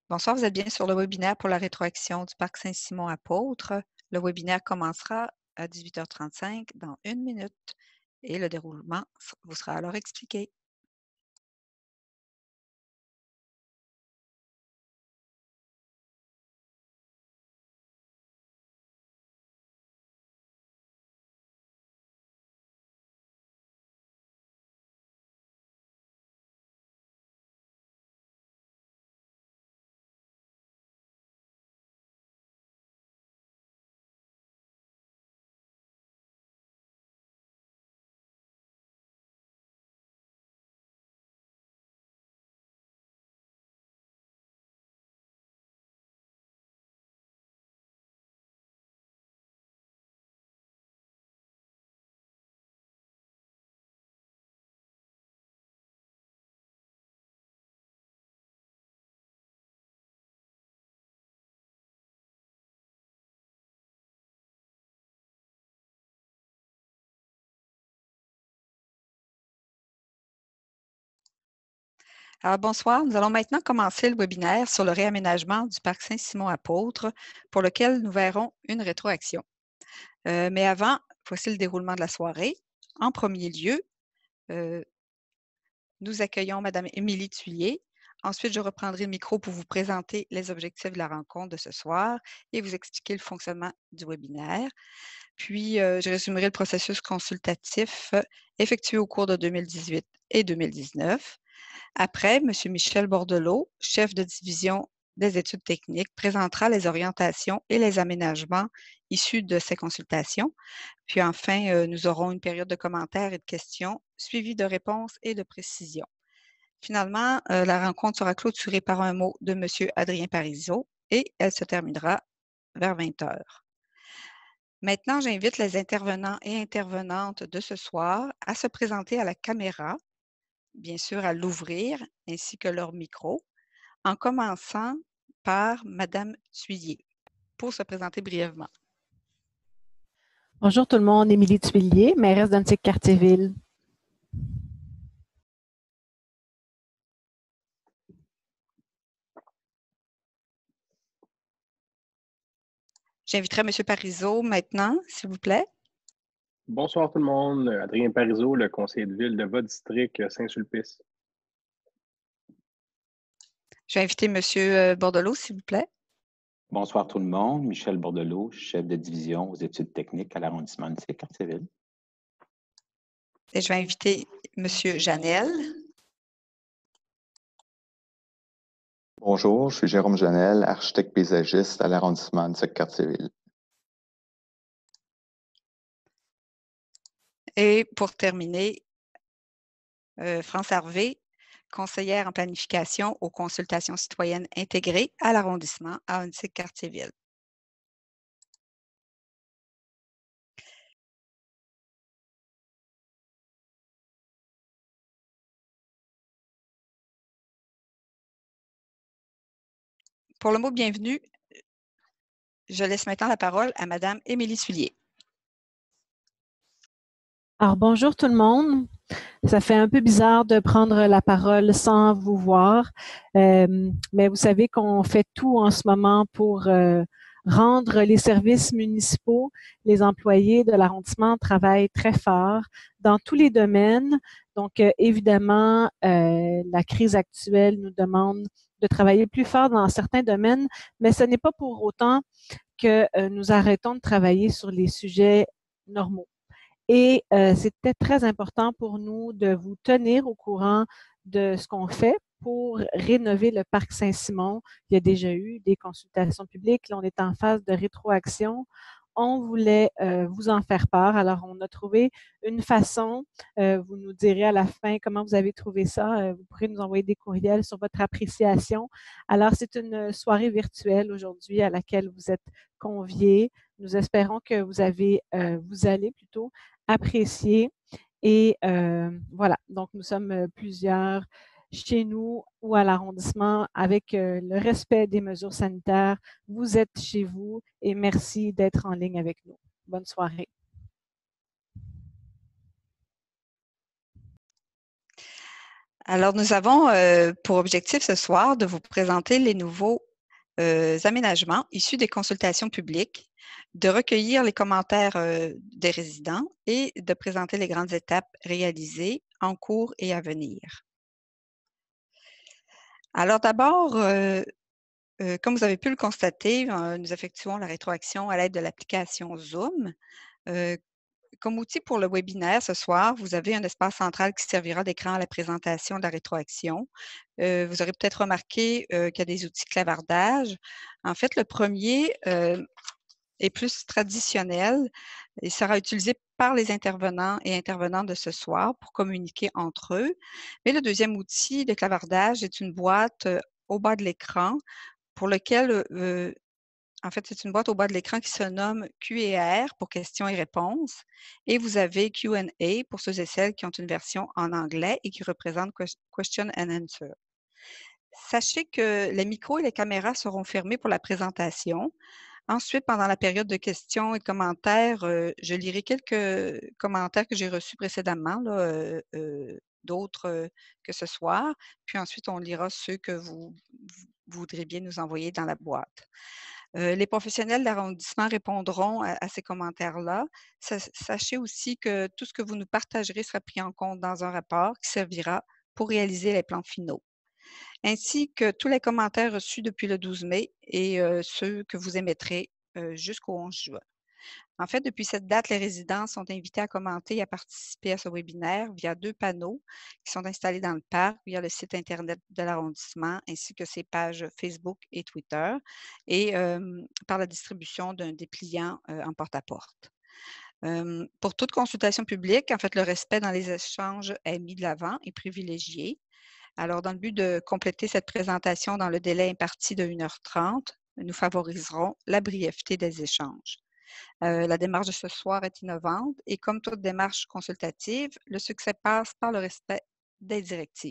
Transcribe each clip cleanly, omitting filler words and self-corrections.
Bonsoir, vous êtes bien sur le webinaire pour la rétroaction du Parc Saint-Simon-Apôtre. Le webinaire commencera à 18h35 dans 1 minute et le déroulement vous sera alors expliqué. Alors, bonsoir, nous allons maintenant commencer le webinaire sur le réaménagement du Parc Saint-Simon-Apôtre pour lequel nous verrons une rétroaction. Mais avant, voici le déroulement de la soirée. En premier lieu, nous accueillons Mme Émilie Thuillier. Ensuite, je reprendrai le micro pour vous présenter les objectifs de la rencontre de ce soir et vous expliquer le fonctionnement du webinaire. Puis, je résumerai le processus consultatif effectué au cours de 2018 et 2019. Après, M. Michel Bordelot, chef de division des études techniques, présentera les orientations et les aménagements issus de ces consultations. Puis enfin, nous aurons une période de commentaires et de questions, suivie de réponses et de précisions. Finalement, la rencontre sera clôturée par un mot de M. Adrien Parizeau et elle se terminera vers 20 heures. Maintenant, j'invite les intervenants et intervenantes de ce soir à se présenter à la caméra, bien sûr à l'ouvrir, ainsi que leur micro, en commençant par Mme Thuillier, pour se présenter brièvement. Bonjour tout le monde, Émilie Thuillier, mairesse d'Antique-Cartierville. J'inviterai M. Parizeau maintenant, s'il vous plaît. Bonsoir tout le monde, Adrien Parizeau, le conseiller de ville de votre district Saint-Sulpice. Je vais inviter M. Bordelot, s'il vous plaît. Bonsoir tout le monde, Michel Bordelot, chef de division aux études techniques à l'arrondissement Antique-Cartierville. Et je vais inviter M. Janel. Bonjour, je suis Jérôme Janel, architecte paysagiste à l'arrondissement Antique-Cartierville. Et pour terminer, France Harvey, conseillère en planification aux consultations citoyennes intégrées à l'arrondissement à Antique-Cartierville. Pour le mot bienvenue, je laisse maintenant la parole à Mme Émilie Thuillier. Alors, bonjour tout le monde. Ça fait un peu bizarre de prendre la parole sans vous voir, mais vous savez qu'on fait tout en ce moment pour rendre les services municipaux. Les employés de l'arrondissement travaillent très fort dans tous les domaines. Donc, évidemment, la crise actuelle nous demande de travailler plus fort dans certains domaines, mais ce n'est pas pour autant que nous arrêtons de travailler sur les sujets normaux. Et c'était très important pour nous de vous tenir au courant de ce qu'on fait pour rénover le parc Saint-Simon. Il y a déjà eu des consultations publiques. Là, on est en phase de rétroaction. On voulait vous en faire part. Alors, on a trouvé une façon. Vous nous direz à la fin comment vous avez trouvé ça. Vous pourrez nous envoyer des courriels sur votre appréciation. Alors, c'est une soirée virtuelle aujourd'hui à laquelle vous êtes conviés. Nous espérons que vous allez plutôt apprécier. Et voilà, donc nous sommes plusieurs chez nous ou à l'arrondissement avec le respect des mesures sanitaires. Vous êtes chez vous et merci d'être en ligne avec nous. Bonne soirée. Alors, nous avons pour objectif ce soir de vous présenter les nouveaux aménagements issus des consultations publiques, de recueillir les commentaires des résidents et de présenter les grandes étapes réalisées en cours et à venir. Alors d'abord, comme vous avez pu le constater, nous effectuons la rétroaction à l'aide de l'application Zoom. Comme outil pour le webinaire ce soir, vous avez un espace central qui servira d'écran à la présentation de la rétroaction. Vous aurez peut-être remarqué qu'il y a des outils clavardage. En fait, le premier est plus traditionnel. Il sera utilisé par les intervenants et intervenantes de ce soir pour communiquer entre eux. Mais le deuxième outil de clavardage est une boîte au bas de l'écran pour lequel en fait, c'est une boîte au bas de l'écran qui se nomme Q&R pour questions et réponses. Et vous avez Q&A pour ceux et celles qui ont une version en anglais et qui représente Question and Answer. Sachez que les micros et les caméras seront fermés pour la présentation. Ensuite, pendant la période de questions et de commentaires, je lirai quelques commentaires que j'ai reçus précédemment, d'autres que ce soir. Puis ensuite, on lira ceux que vous voudrez bien nous envoyer dans la boîte. Les professionnels d'arrondissement répondront à ces commentaires-là. Sachez aussi que tout ce que vous nous partagerez sera pris en compte dans un rapport qui servira pour réaliser les plans finaux, ainsi que tous les commentaires reçus depuis le 12 mai et ceux que vous émettrez jusqu'au 11 juin. En fait, depuis cette date, les résidents sont invités à commenter et à participer à ce webinaire via 2 panneaux qui sont installés dans le parc, via le site Internet de l'arrondissement, ainsi que ses pages Facebook et Twitter, et par la distribution d'un dépliant en porte-à-porte. Pour toute consultation publique, en fait, le respect dans les échanges est mis de l'avant et privilégié. Alors, dans le but de compléter cette présentation dans le délai imparti de 1h30, nous favoriserons la brièveté des échanges. La démarche de ce soir est innovante et comme toute démarche consultative, le succès passe par le respect des directives.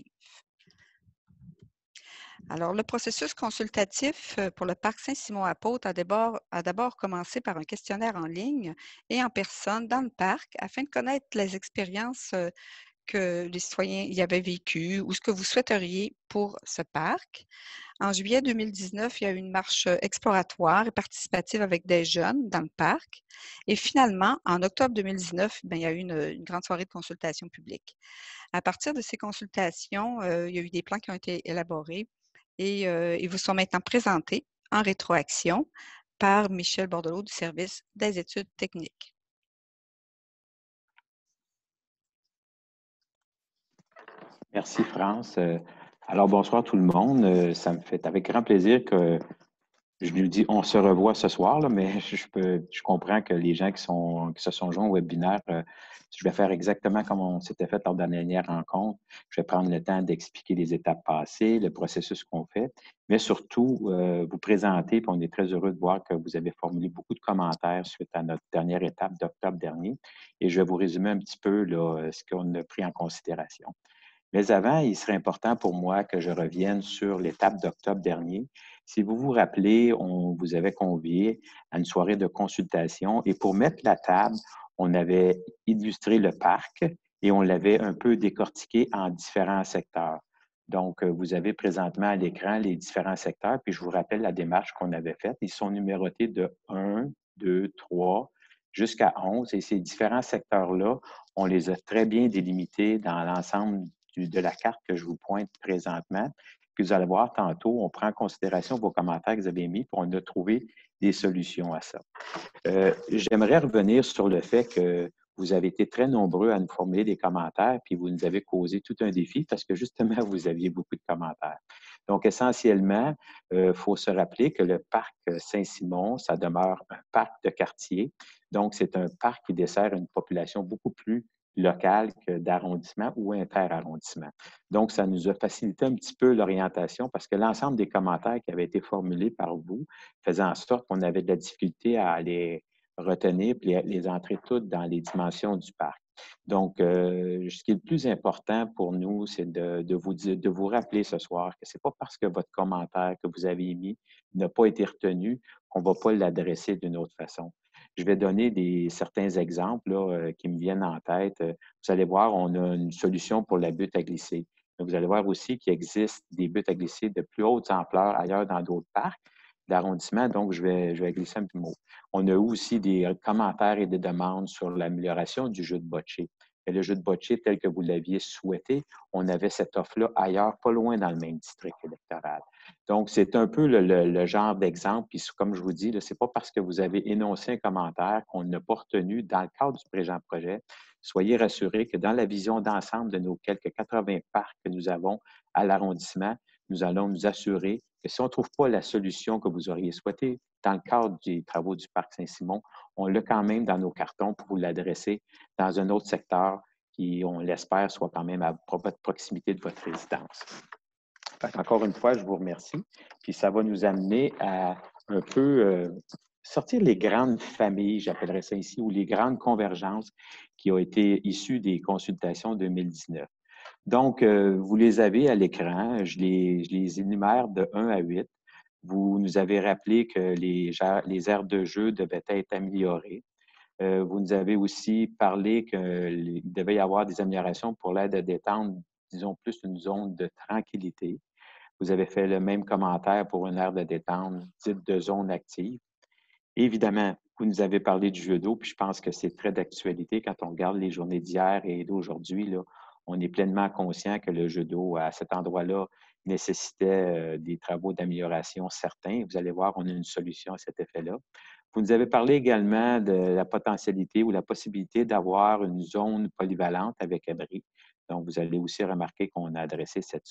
Alors, le processus consultatif pour le parc Saint-Simon-Apôtre a d'abord commencé par un questionnaire en ligne et en personne dans le parc afin de connaître les expériences que les citoyens y avaient vécues ou ce que vous souhaiteriez pour ce parc. En juillet 2019, il y a eu une marche exploratoire et participative avec des jeunes dans le parc. Et finalement, en octobre 2019, il y a eu une grande soirée de consultation publique. À partir de ces consultations, il y a eu des plans qui ont été élaborés et ils vous sont maintenant présentés en rétroaction par Michel Bordelot du service des études techniques. Merci, France. Alors, bonsoir tout le monde. Ça me fait avec grand plaisir que je lui dis on se revoit ce soir, là, mais je comprends que les gens qui se sont joints au webinaire, je vais faire exactement comme on s'était fait lors de la dernière rencontre. Je vais prendre le temps d'expliquer les étapes passées, le processus qu'on fait, mais surtout vous présenter, puis on est très heureux de voir que vous avez formulé beaucoup de commentaires suite à notre dernière étape d'octobre dernier. Et je vais vous résumer un petit peu là, ce qu'on a pris en considération. Mais avant, il serait important pour moi que je revienne sur l'étape d'octobre dernier. Si vous vous rappelez, on vous avait convié à une soirée de consultation et pour mettre la table, on avait illustré le parc et on l'avait un peu décortiqué en différents secteurs. Donc, vous avez présentement à l'écran les différents secteurs, puis je vous rappelle la démarche qu'on avait faite. Ils sont numérotés de 1, 2, 3 jusqu'à 11 et ces différents secteurs-là, on les a très bien délimités dans l'ensemble de la carte que je vous pointe présentement. Puis vous allez voir tantôt, on prend en considération vos commentaires que vous avez mis, puis on a trouvé des solutions à ça. J'aimerais revenir sur le fait que vous avez été très nombreux à nous formuler des commentaires, puis vous nous avez causé tout un défi parce que justement, vous aviez beaucoup de commentaires. Donc, essentiellement, il faut se rappeler que le parc Saint-Simon, ça demeure un parc de quartier. Donc, c'est un parc qui dessert une population beaucoup plus local que d'arrondissement ou interarrondissement. Donc, ça nous a facilité un petit peu l'orientation parce que l'ensemble des commentaires qui avaient été formulés par vous faisaient en sorte qu'on avait de la difficulté à les retenir et les entrer toutes dans les dimensions du parc. Donc, ce qui est le plus important pour nous, c'est de vous rappeler ce soir que ce n'est pas parce que votre commentaire que vous avez émis n'a pas été retenu qu'on ne va pas l'adresser d'une autre façon. Je vais donner certains exemples là, qui me viennent en tête. Vous allez voir, on a une solution pour la butte à glisser. Mais vous allez voir aussi qu'il existe des buts à glisser de plus haute ampleur ailleurs dans d'autres parcs d'arrondissement, donc je vais glisser un petit mot. On a eu aussi des commentaires et des demandes sur l'amélioration du jeu de bocce. Et le jeu de bocce, tel que vous l'aviez souhaité, on avait cette offre-là ailleurs, pas loin dans le même district électoral. Donc, c'est un peu le genre d'exemple. Puis, comme je vous dis, ce n'est pas parce que vous avez énoncé un commentaire qu'on n'a pas retenu dans le cadre du présent projet. Soyez rassurés que dans la vision d'ensemble de nos quelques 80 parcs que nous avons à l'arrondissement, nous allons nous assurer que si on ne trouve pas la solution que vous auriez souhaité dans le cadre des travaux du parc Saint-Simon, on l'a quand même dans nos cartons pour vous l'adresser dans un autre secteur qui, on l'espère, soit quand même à proximité de votre résidence. Encore une fois, je vous remercie. Puis ça va nous amener à un peu sortir les grandes familles, j'appellerais ça ici, ou les grandes convergences qui ont été issues des consultations 2019. Donc, vous les avez à l'écran. Je les énumère de 1 à 8. Vous nous avez rappelé que les aires de jeu devaient être améliorées. Vous nous avez aussi parlé qu'il devait y avoir des améliorations pour l'aide à détendre, disons plus une zone de tranquillité. Vous avez fait le même commentaire pour une aire de détente dite de zone active. Évidemment, vous nous avez parlé du jeu d'eau, puis je pense que c'est très d'actualité quand on regarde les journées d'hier et d'aujourd'hui. On est pleinement conscient que le jeu d'eau à cet endroit-là nécessitait des travaux d'amélioration certains. Vous allez voir, on a une solution à cet effet-là. Vous nous avez parlé également de la potentialité ou la possibilité d'avoir une zone polyvalente avec abri. Donc, vous allez aussi remarquer qu'on a adressé cette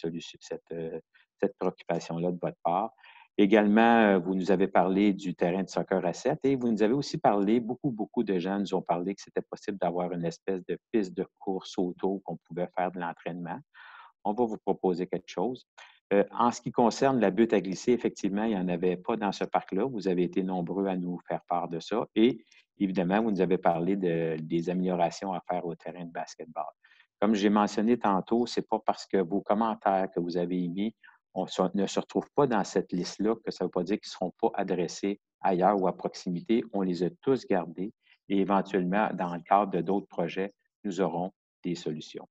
préoccupation-là de votre part. Également, vous nous avez parlé du terrain de soccer à 7 et vous nous avez aussi parlé, beaucoup de gens nous ont parlé que c'était possible d'avoir une espèce de piste de course auto qu'on pouvait faire de l'entraînement. On va vous proposer quelque chose. En ce qui concerne la butte à glisser, effectivement, il n'y en avait pas dans ce parc-là. Vous avez été nombreux à nous faire part de ça. Et évidemment, vous nous avez parlé des améliorations à faire au terrain de basketball. Comme j'ai mentionné tantôt, ce n'est pas parce que vos commentaires que vous avez émis ne se retrouvent pas dans cette liste-là que ça ne veut pas dire qu'ils ne seront pas adressés ailleurs ou à proximité. On les a tous gardés et éventuellement, dans le cadre de d'autres projets, nous aurons des solutions.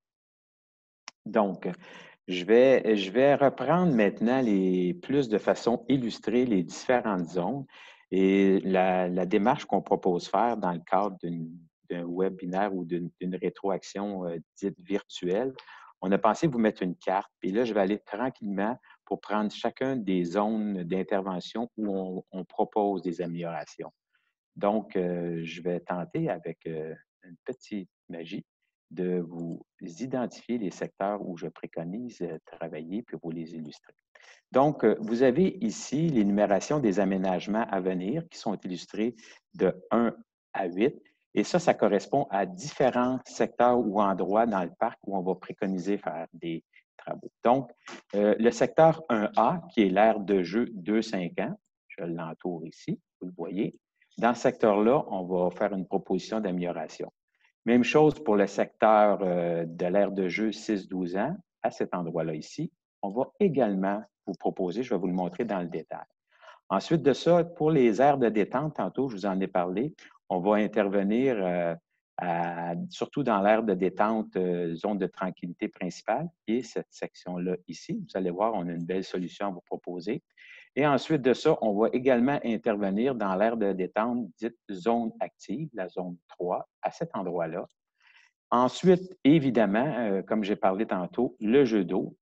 Donc, je vais reprendre maintenant plus de façon illustrée les différentes zones et la démarche qu'on propose faire dans le cadre d'un webinaire ou d'une rétroaction dite virtuelle. On a pensé vous mettre une carte, et là, je vais aller tranquillement pour prendre chacune des zones d'intervention où on propose des améliorations. Donc, je vais tenter avec une petite magie de vous identifier les secteurs où je préconise travailler puis vous les illustrer. Donc, vous avez ici l'énumération des aménagements à venir qui sont illustrés de 1 à 8. Et ça correspond à différents secteurs ou endroits dans le parc où on va préconiser faire des travaux. Donc, le secteur 1A, qui est l'aire de jeu 2-5 ans, je l'entoure ici, vous le voyez. Dans ce secteur-là, on va faire une proposition d'amélioration. Même chose pour le secteur de l'aire de jeu 6-12 ans, à cet endroit-là ici. On va également vous proposer, je vais vous le montrer dans le détail. Ensuite de ça, pour les aires de détente, tantôt, je vous en ai parlé, on va intervenir surtout dans l'aire de détente, zone de tranquillité principale, qui est cette section-là ici. Vous allez voir, on a une belle solution à vous proposer. Et ensuite de ça, on va également intervenir dans l'aire de détente dite zone active, la zone 3, à cet endroit-là. Ensuite, évidemment, comme j'ai parlé tantôt, le jeu d'eau,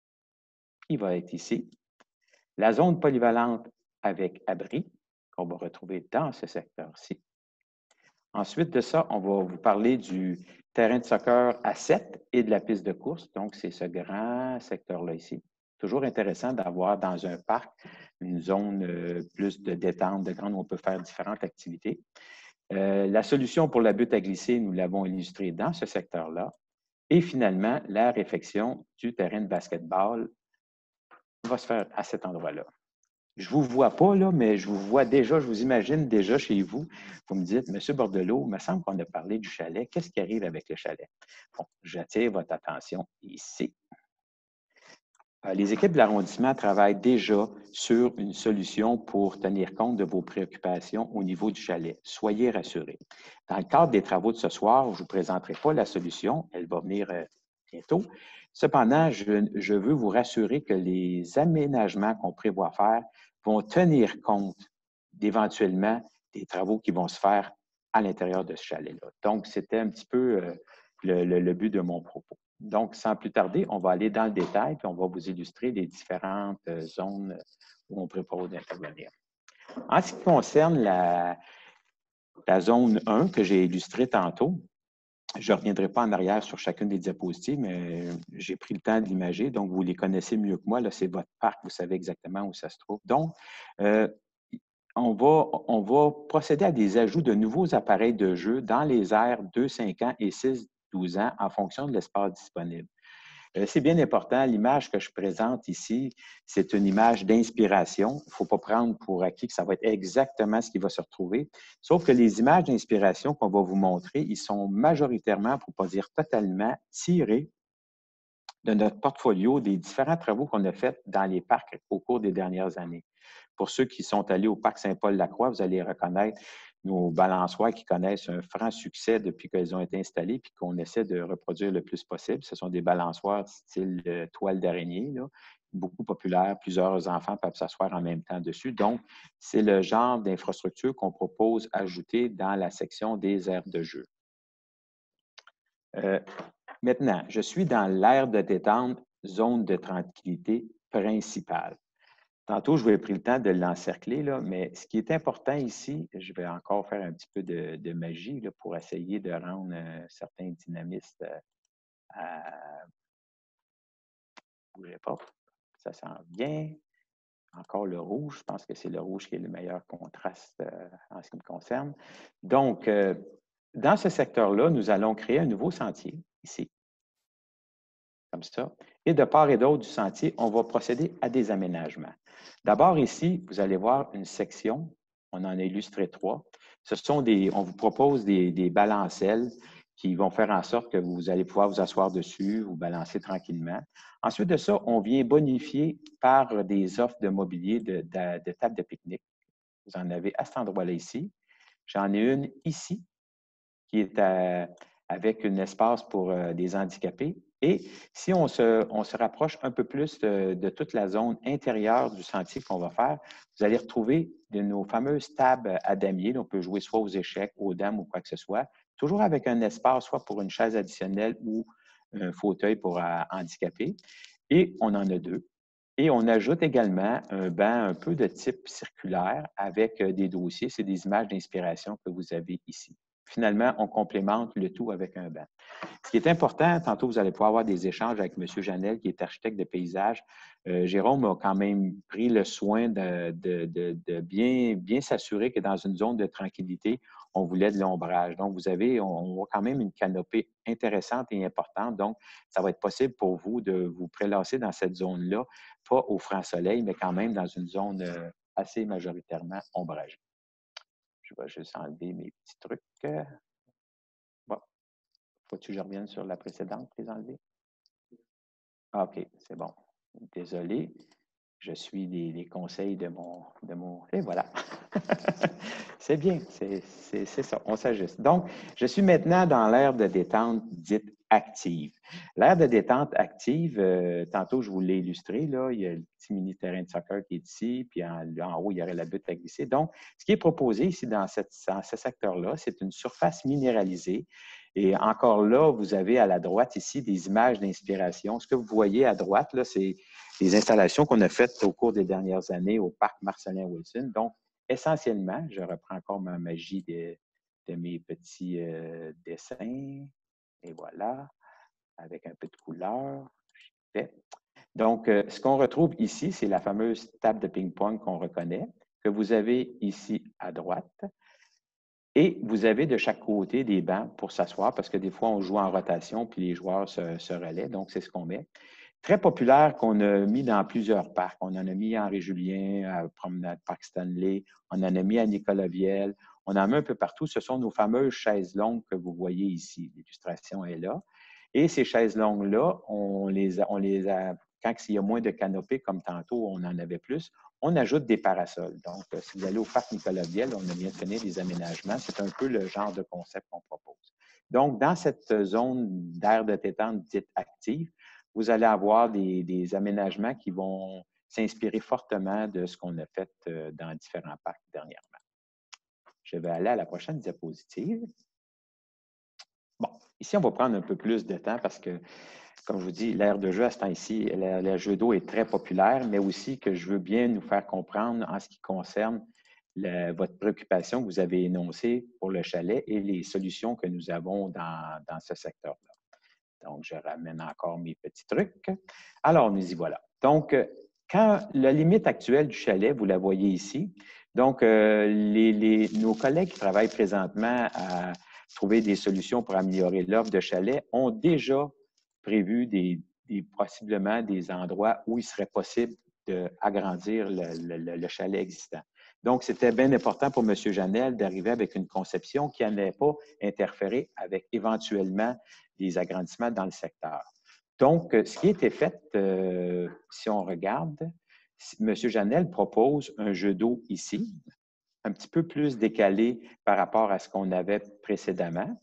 qui va être ici. La zone polyvalente avec abri, qu'on va retrouver dans ce secteur-ci. Ensuite de ça, on va vous parler du terrain de soccer à 7 et de la piste de course. Donc, c'est ce grand secteur-là ici. Toujours intéressant d'avoir dans un parc une zone plus de détente, de grande où on peut faire différentes activités. La solution pour la butte à glisser, nous l'avons illustrée dans ce secteur-là. Et finalement, la réfection du terrain de basketball va se faire à cet endroit-là. Je ne vous vois pas, là, mais je vous vois déjà, je vous imagine déjà chez vous. Vous me dites, M. Bordelot, il me semble qu'on a parlé du chalet. Qu'est-ce qui arrive avec le chalet? Bon, j'attire votre attention ici. Les équipes de l'arrondissement travaillent déjà sur une solution pour tenir compte de vos préoccupations au niveau du chalet. Soyez rassurés. Dans le cadre des travaux de ce soir, je ne vous présenterai pas la solution. Elle va venir bientôt. Cependant, je veux vous rassurer que les aménagements qu'on prévoit faire vont tenir compte d'éventuellement des travaux qui vont se faire à l'intérieur de ce chalet-là. Donc, c'était un petit peu le but de mon propos. Donc, sans plus tarder, on va aller dans le détail, puis on va vous illustrer les différentes zones où on propose d'intervenir. En ce qui concerne la zone 1 que j'ai illustrée tantôt, je ne reviendrai pas en arrière sur chacune des diapositives, mais j'ai pris le temps de l'imager, donc vous les connaissez mieux que moi. Là, c'est votre parc, vous savez exactement où ça se trouve. Donc, on va procéder à des ajouts de nouveaux appareils de jeu dans les aires 2-5 ans et 6-12 ans en fonction de l'espace disponible. C'est bien important. L'image que je présente ici, c'est une image d'inspiration. Il ne faut pas prendre pour acquis que ça va être exactement ce qui va se retrouver. Sauf que les images d'inspiration qu'on va vous montrer, ils sont majoritairement, pour ne pas dire totalement, tirés de notre portfolio des différents travaux qu'on a faits dans les parcs au cours des dernières années. Pour ceux qui sont allés au parc Saint-Paul-Lacroix, vous allez reconnaître nos balançoires qui connaissent un franc succès depuis qu'elles ont été installées puis qu'on essaie de reproduire le plus possible. Ce sont des balançoires style toile d'araignée, beaucoup populaires. Plusieurs enfants peuvent s'asseoir en même temps dessus. Donc, c'est le genre d'infrastructure qu'on propose ajouter dans la section des aires de jeu. Maintenant, je suis dans l'aire de détente, zone de tranquillité principale. Tantôt, je vous ai pris le temps de l'encercler, mais ce qui est important ici, je vais encore faire un petit peu de magie là, pour essayer de rendre certains dynamistes bougez pas, ça s'en vient. Encore le rouge, je pense que c'est le rouge qui est le meilleur contraste en ce qui me concerne. Donc, dans ce secteur-là, nous allons créer un nouveau sentier, ici, comme ça. Et de part et d'autre du sentier, on va procéder à des aménagements. D'abord, ici, vous allez voir une section, on en a illustré 3. Ce sont on vous propose des balancelles qui vont faire en sorte que vous allez pouvoir vous asseoir dessus, vous balancer tranquillement. Ensuite de ça, on vient bonifier par des offres de mobilier de table de pique-nique. Vous en avez à cet endroit-là ici. J'en ai une ici, qui est avec un espace pour des handicapés. Et si on se rapproche un peu plus de toute la zone intérieure du sentier qu'on va faire, vous allez retrouver de nos fameuses tables à damier. On peut jouer soit aux échecs, aux dames ou quoi que ce soit, toujours avec un espace, soit pour une chaise additionnelle ou un fauteuil pour handicapés. Et on en a 2. Et on ajoute également un banc un peu de type circulaire avec des dossiers. C'est des images d'inspiration que vous avez ici. Finalement, on complémente le tout avec un banc. Ce qui est important, tantôt, vous allez pouvoir avoir des échanges avec M. Janel, qui est architecte de paysage. Jérôme a quand même pris le soin de bien s'assurer que dans une zone de tranquillité, on voulait de l'ombrage. Donc, on voit quand même une canopée intéressante et importante. Donc, ça va être possible pour vous de vous prélasser dans cette zone-là, pas au franc soleil, mais quand même dans une zone assez majoritairement ombragée. Je vais juste enlever mes petits trucs. Bon. Faut-tu que je revienne sur la précédente, les enlever? Ah, OK, c'est bon. Désolé. Je suis les conseils de mon... Et voilà. C'est bien, c'est ça, on s'ajuste. Donc, je suis maintenant dans l'aire de détente dite active. L'aire de détente active, tantôt, je vous l'ai illustré, là, il y a le petit mini terrain de soccer qui est ici, puis en haut, il y aurait la butte à glisser. Donc, ce qui est proposé ici dans ce secteur-là, c'est une surface minéralisée. Et encore là, vous avez à la droite ici des images d'inspiration. Ce que vous voyez à droite, là, c'est les installations qu'on a faites au cours des dernières années au parc Marcellin-Wilson. Donc, essentiellement, je reprends encore ma magie de mes petits dessins. Et voilà, avec un peu de couleur. Donc, ce qu'on retrouve ici, c'est la fameuse table de ping-pong qu'on reconnaît, que vous avez ici à droite. Et vous avez de chaque côté des bancs pour s'asseoir, parce que des fois, on joue en rotation, puis les joueurs se relaient. Donc, c'est ce qu'on met. Très populaire qu'on a mis dans plusieurs parcs. On en a mis à Henri-Julien, à Promenade Parc Stanley, on en a mis à Nicolas-Viel, on en met un peu partout. Ce sont nos fameuses chaises longues que vous voyez ici. L'illustration est là. Et ces chaises longues-là, on les a, quand il y a moins de canopées, comme tantôt, on en avait plus, on ajoute des parasols. Donc, si vous allez au parc Nicolas-Viel, on a bien tenu des aménagements. C'est un peu le genre de concept qu'on propose. Donc, dans cette zone d'aire de détente dite active, vous allez avoir des aménagements qui vont s'inspirer fortement de ce qu'on a fait dans différents parcs dernièrement. Je vais aller à la prochaine diapositive. Bon, ici, on va prendre un peu plus de temps parce que, comme je vous dis, l'aire de jeu à ce temps-ci, le jeu d'eau est très populaire, mais aussi que je veux bien nous faire comprendre en ce qui concerne votre préoccupation que vous avez énoncée pour le chalet et les solutions que nous avons dans ce secteur-là. Donc, je ramène encore mes petits trucs. Alors, nous y voilà. Donc, quand la limite actuelle du chalet, vous la voyez ici. Donc, nos collègues qui travaillent présentement à trouver des solutions pour améliorer l'offre de chalet ont déjà prévu possiblement des endroits où il serait possible d'agrandir le chalet existant. Donc, c'était bien important pour M. Janel d'arriver avec une conception qui n'allait pas interférer avec éventuellement des agrandissements dans le secteur. Donc, ce qui a été fait, si on regarde, M. Janel propose un jeu d'eau ici, un petit peu plus décalé par rapport à ce qu'on avait précédemment.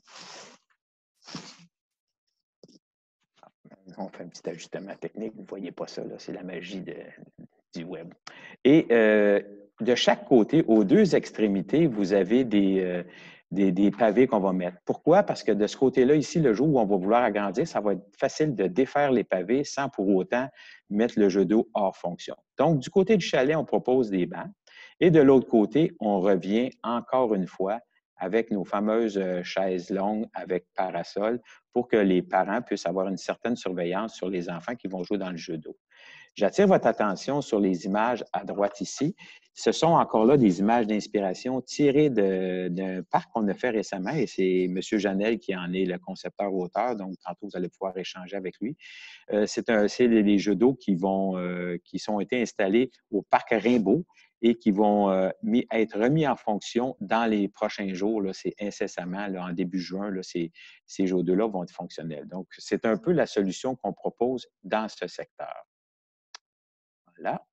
On fait un petit ajustement technique, vous ne voyez pas ça, c'est la magie du web. Et de chaque côté, aux deux extrémités, vous avez des pavés qu'on va mettre. Pourquoi? Parce que de ce côté-là, ici, le jour où on va vouloir agrandir, ça va être facile de défaire les pavés sans pour autant mettre le jeu d'eau hors fonction. Donc, du côté du chalet, on propose des bancs. Et de l'autre côté, on revient encore une fois avec nos fameuses chaises longues avec parasol pour que les parents puissent avoir une certaine surveillance sur les enfants qui vont jouer dans le jeu d'eau. J'attire votre attention sur les images à droite ici. Ce sont encore là des images d'inspiration tirées d'un parc qu'on a fait récemment et c'est M. Janel qui en est le concepteur-auteur, donc tantôt vous allez pouvoir échanger avec lui. C'est les jeux d'eau qui sont été installés au parc Rimbaud et qui vont être remis en fonction dans les prochains jours. C'est incessamment, là, en début juin, là, ces jeux d'eau-là vont être fonctionnels. Donc, c'est un peu la solution qu'on propose dans ce secteur. Voilà.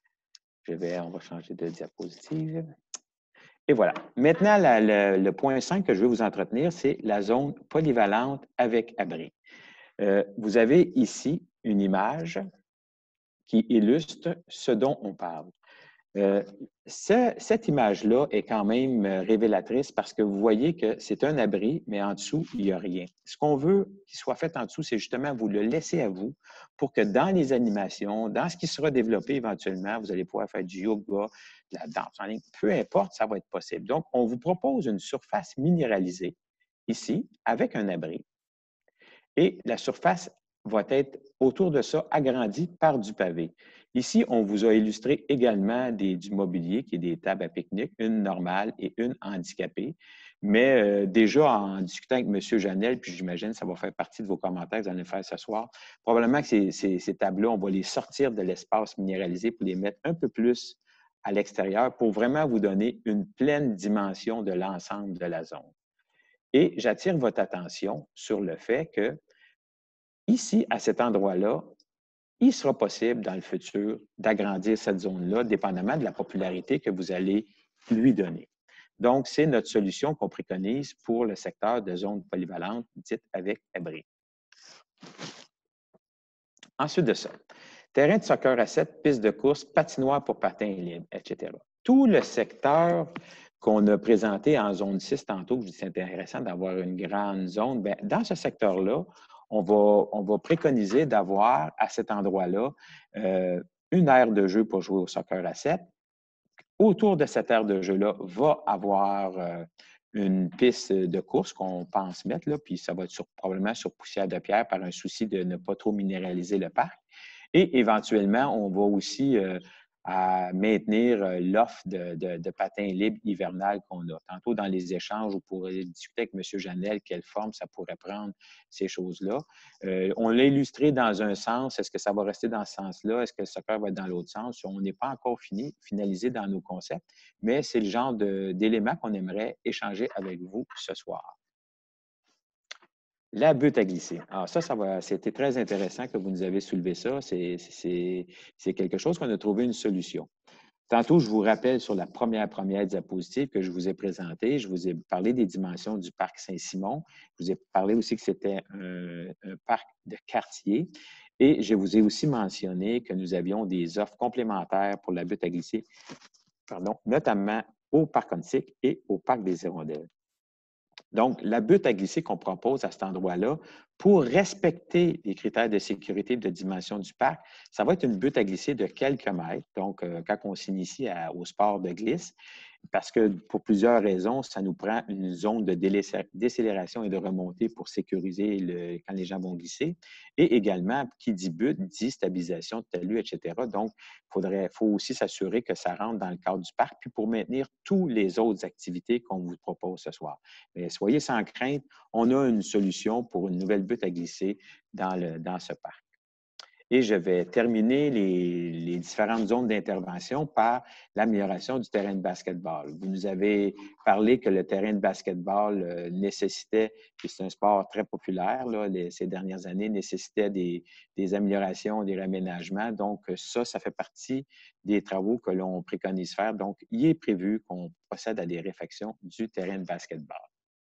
On va changer de diapositive. Et voilà. Maintenant, le point 5 que je veux vous entretenir, c'est la zone polyvalente avec abri. Vous avez ici une image qui illustre ce dont on parle. Cette image-là est quand même révélatrice parce que vous voyez que c'est un abri, mais en dessous, il n'y a rien. Ce qu'on veut qu'il soit fait en dessous, c'est justement vous le laisser à vous pour que dans les animations, dans ce qui sera développé éventuellement, vous allez pouvoir faire du yoga, de la danse en ligne, peu importe, ça va être possible. Donc, on vous propose une surface minéralisée ici avec un abri et la surface va être autour de ça agrandie par du pavé. Ici, on vous a illustré également du mobilier qui est des tables à pique-nique, une normale et une handicapée. Mais déjà, en discutant avec M. Janel, puis j'imagine que ça va faire partie de vos commentaires que vous allez faire ce soir, probablement que ces tables-là, on va les sortir de l'espace minéralisé pour les mettre un peu plus à l'extérieur pour vraiment vous donner une pleine dimension de l'ensemble de la zone. Et j'attire votre attention sur le fait que ici, à cet endroit-là, il sera possible dans le futur d'agrandir cette zone-là, dépendamment de la popularité que vous allez lui donner. Donc, c'est notre solution qu'on préconise pour le secteur de zone polyvalente, dite avec abri. Ensuite de ça, terrain de soccer à 7, piste de course, patinoire pour patins libres, etc. Tout le secteur qu'on a présenté en zone 6 tantôt, je dis que c'est intéressant d'avoir une grande zone. Bien, dans ce secteur-là, on va préconiser d'avoir à cet endroit-là une aire de jeu pour jouer au soccer à 7. Autour de cette aire de jeu-là, va avoir une piste de course qu'on pense mettre, là, puis ça va être probablement sur poussière de pierre par un souci de ne pas trop minéraliser le parc. Et éventuellement, on va aussi à maintenir l'offre de patins libres hivernales qu'on a. Tantôt, dans les échanges, vous pourrez discuter avec M. Janel quelle forme ça pourrait prendre, ces choses-là. On l'a illustré dans un sens. Est-ce que ça va rester dans ce sens-là? Est-ce que le soccer va être dans l'autre sens? On n'est pas encore finalisé dans nos concepts, mais c'est le genre d'éléments qu'on aimerait échanger avec vous ce soir. La butte à glisser. Alors c'était très intéressant que vous nous avez soulevé ça. C'est quelque chose qu'on a trouvé une solution. Tantôt, je vous rappelle sur la première diapositive que je vous ai présentée, je vous ai parlé des dimensions du parc Saint-Simon. Je vous ai parlé aussi que c'était un parc de quartier. Et je vous ai aussi mentionné que nous avions des offres complémentaires pour la butte à glisser, notamment au parc Ontic et au parc des Hirondelles. Donc, la butte à glisser qu'on propose à cet endroit-là, pour respecter les critères de sécurité et de dimension du parc, ça va être une butte à glisser de quelques mètres. Donc, quand on s'initie au sport de glisse, parce que pour plusieurs raisons, ça nous prend une zone de décélération et de remontée pour sécuriser quand les gens vont glisser. Et également, qui dit butte, dit stabilisation de talus, etc. Donc, il faut aussi s'assurer que ça rentre dans le cadre du parc, puis pour maintenir toutes les autres activités qu'on vous propose ce soir. Mais soyez sans crainte, on a une solution pour une nouvelle butte à glisser dans ce parc. Et je vais terminer les différentes zones d'intervention par l'amélioration du terrain de basketball. Vous nous avez parlé que le terrain de basketball nécessitait, et c'est un sport très populaire ces dernières années, nécessitait des améliorations, des réaménagements. Donc, ça fait partie des travaux que l'on préconise faire. Donc, il est prévu qu'on procède à des réfections du terrain de basketball.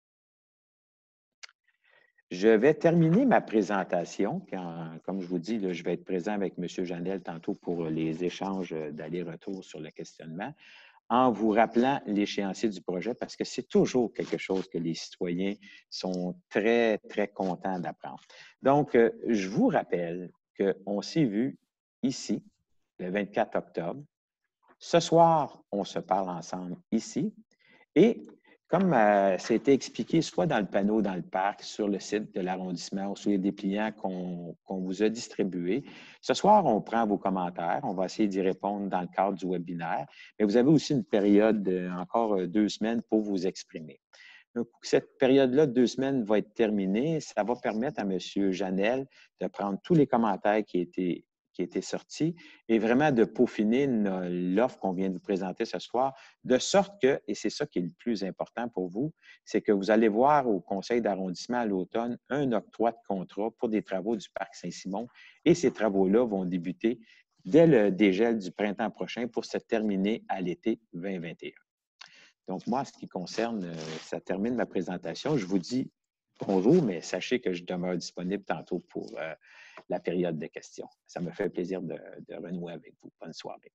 Je vais terminer ma présentation. Comme je vous dis, là, je vais être présent avec M. Janel tantôt pour les échanges d'aller-retour sur le questionnement, en vous rappelant l'échéancier du projet, parce que c'est toujours quelque chose que les citoyens sont très, très contents d'apprendre. Donc, je vous rappelle qu'on s'est vu ici le 24 octobre. Ce soir, on se parle ensemble ici. Et comme ça a été expliqué soit dans le panneau dans le parc, sur le site de l'arrondissement ou sur les dépliants qu'on vous a distribués, ce soir, on prend vos commentaires. On va essayer d'y répondre dans le cadre du webinaire. Mais vous avez aussi une période, encore 2 semaines, pour vous exprimer. Donc, cette période-là de 2 semaines va être terminée. Ça va permettre à M. Janel de prendre tous les commentaires qui étaient sortis et vraiment de peaufiner l'offre qu'on vient de vous présenter ce soir, de sorte que, et c'est ça qui est le plus important pour vous, c'est que vous allez voir au conseil d'arrondissement à l'automne un octroi de contrat pour des travaux du parc Saint-Simon et ces travaux-là vont débuter dès le dégel du printemps prochain pour se terminer à l'été 2021. Donc, moi, en ce qui concerne, ça termine ma présentation. Je vous dis bonjour, mais sachez que je demeure disponible tantôt pour la période de questions. Ça me fait plaisir de renouer avec vous. Bonne soirée.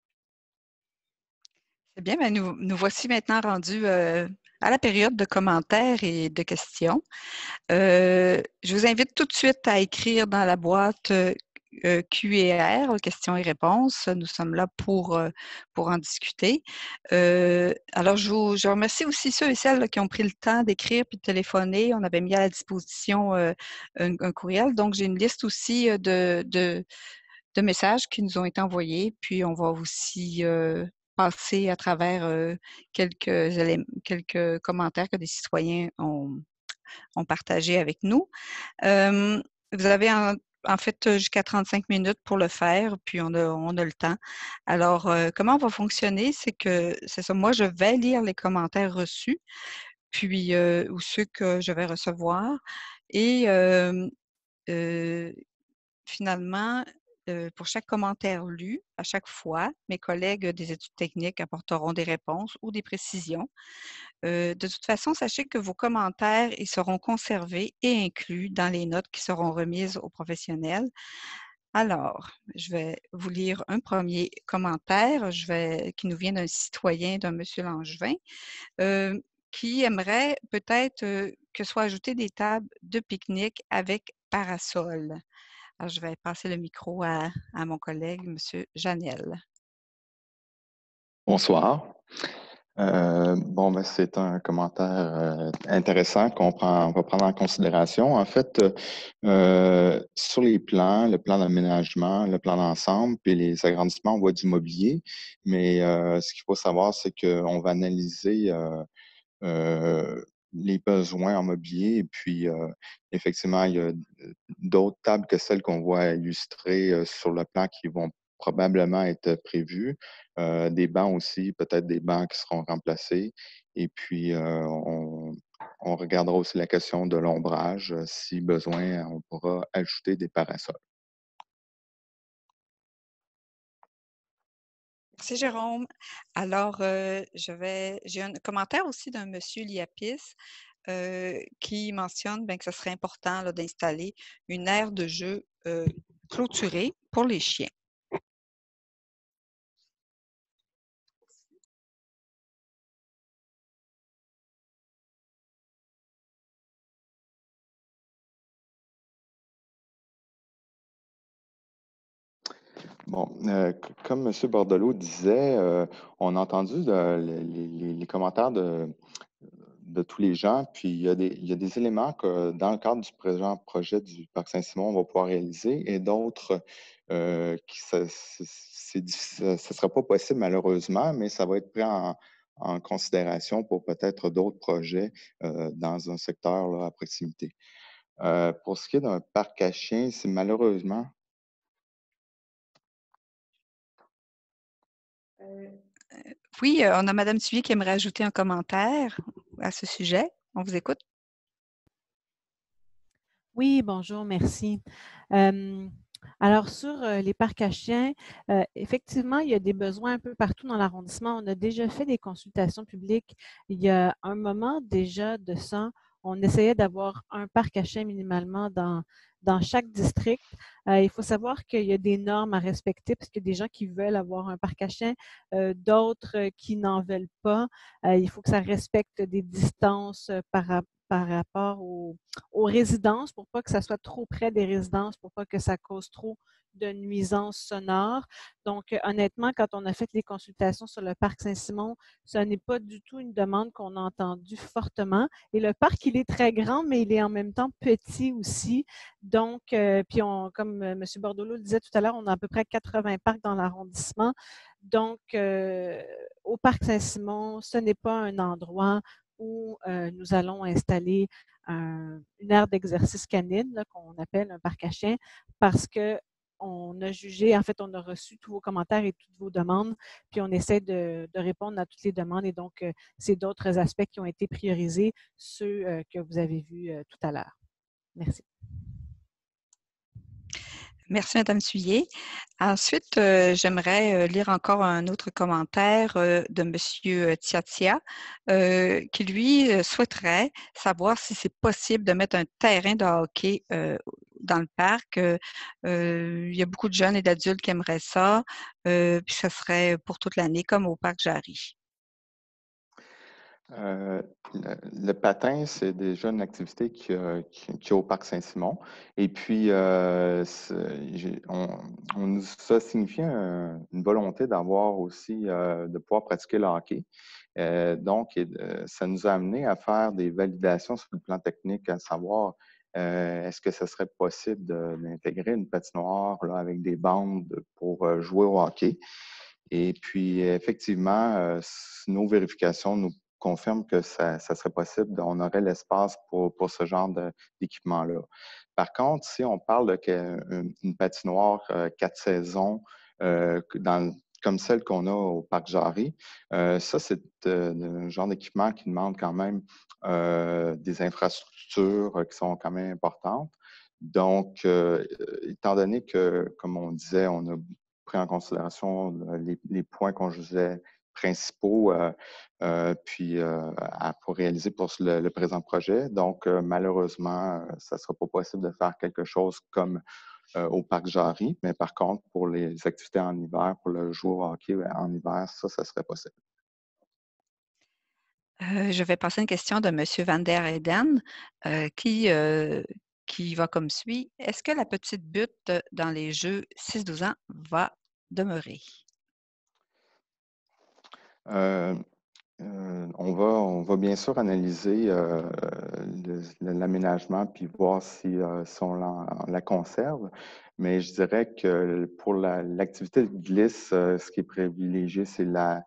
C'est bien, mais nous voici maintenant rendus à la période de commentaires et de questions. Je vous invite tout de suite à écrire dans la boîte Q&R, questions et réponses. Nous sommes là pour en discuter. Alors, je remercie aussi ceux et celles qui ont pris le temps d'écrire puis de téléphoner. On avait mis à la disposition un courriel. Donc, j'ai une liste aussi de messages qui nous ont été envoyés. Puis, on va aussi passer à travers quelques commentaires que des citoyens ont partagés avec nous. Vous avez en fait jusqu'à 35 minutes pour le faire, puis on a le temps. Alors, comment on va fonctionner? C'est ça, moi, je vais lire les commentaires reçus, puis ou ceux que je vais recevoir. Et finalement, pour chaque commentaire lu, à chaque fois, mes collègues des études techniques apporteront des réponses ou des précisions. De toute façon, sachez que vos commentaires ils seront conservés et inclus dans les notes qui seront remises aux professionnels. Alors, je vais vous lire un premier commentaire qui nous vient d'un citoyen, d'un monsieur Langevin, qui aimerait peut-être que soient ajoutées des tables de pique-nique avec parasol. Alors, je vais passer le micro à mon collègue, monsieur Janel. Bonsoir. C'est un commentaire intéressant qu'on va prendre en considération. En fait, sur les plans, le plan d'aménagement, le plan d'ensemble, puis les agrandissements, on voit du mobilier, mais ce qu'il faut savoir, c'est qu'on va analyser les besoins en mobilier et puis effectivement, il y a d'autres tables que celles qu'on voit illustrées sur le plan qui vont probablement être prévues. Des bancs aussi, peut-être des bancs qui seront remplacés. Et puis, on regardera aussi la question de l'ombrage. Si besoin, on pourra ajouter des parasols. Merci Jérôme. Alors, j'ai un commentaire aussi d'un monsieur Liapis qui mentionne que ce serait important là, d'installer une aire de jeu clôturée pour les chiens. Bon, comme M. Bordelot disait, on a entendu les commentaires de tous les gens, puis il y a des éléments que dans le cadre du présent projet du Parc Saint-Simon, on va pouvoir réaliser et d'autres qui ça ne sera pas possible malheureusement, mais ça va être pris en considération pour peut-être d'autres projets dans un secteur là, à proximité. Pour ce qui est d'un parc à chiens, c'est malheureusement. Oui, on a Mme Thuy qui aimerait ajouter un commentaire à ce sujet. On vous écoute. Oui, bonjour, merci. Alors, sur les parcs à chiens, effectivement, il y a des besoins un peu partout dans l'arrondissement. On a déjà fait des consultations publiques. Il y a un moment déjà de ça, on essayait d'avoir un parc à chiens minimalement dans chaque district. Il faut savoir qu'il y a des normes à respecter parce qu'il y a des gens qui veulent avoir un parc à chiens, d'autres qui n'en veulent pas. Il faut que ça respecte des distances par rapport aux résidences pour pas que ça soit trop près des résidences, pour pas que ça cause trop de nuisances sonores. Donc, honnêtement, quand on a fait les consultations sur le parc Saint-Simon, ce n'est pas du tout une demande qu'on a entendue fortement. Et le parc, il est très grand, mais il est en même temps petit aussi. Donc, puis comme M. Bordelot le disait tout à l'heure, on a à peu près 80 parcs dans l'arrondissement. Donc, au parc Saint-Simon, ce n'est pas un endroit où nous allons installer une aire d'exercice canine qu'on appelle un parc à chiens parce que on a jugé, en fait, on a reçu tous vos commentaires et toutes vos demandes, puis on essaie de répondre à toutes les demandes et donc c'est d'autres aspects qui ont été priorisés, ceux que vous avez vus tout à l'heure. Merci. Merci, Mme Thuy. Ensuite, j'aimerais lire encore un autre commentaire de M. Tiatia, qui, lui, souhaiterait savoir si c'est possible de mettre un terrain de hockey dans le parc. Il y a beaucoup de jeunes et d'adultes qui aimeraient ça, puis ça serait pour toute l'année, comme au parc Jarry. Le patin, c'est déjà une activité qu'il y a au Parc Saint-Simon. Et puis, on nous a signifié une volonté d'avoir aussi, de pouvoir pratiquer le hockey. Donc, ça nous a amené à faire des validations sur le plan technique, à savoir est-ce que ce serait possible d'intégrer une patinoire là, avec des bandes pour jouer au hockey. Et puis, effectivement, nos vérifications nous confirment que ça serait possible. On aurait l'espace pour ce genre d'équipement-là. Par contre, si on parle d'une patinoire 4 saisons comme celle qu'on a au Parc Jarry, ça, c'est un genre d'équipement qui demande quand même des infrastructures qui sont quand même importantes. Donc, étant donné que, comme on disait, on a pris en considération les points qu'on jugeait principaux pour réaliser pour le présent projet. Donc, malheureusement, ça ne sera pas possible de faire quelque chose comme au Parc Jarry, mais par contre, pour les activités en hiver, pour le jouer au hockey en hiver, ça serait possible. Je vais passer une question de M. Van der Eden qui va comme suit. Est-ce que la petite butte dans les jeux 6-12 ans va demeurer? On va bien sûr analyser l'aménagement puis voir si on la conserve. Mais je dirais que pour l'activité de glisse, ce qui est privilégié, c'est la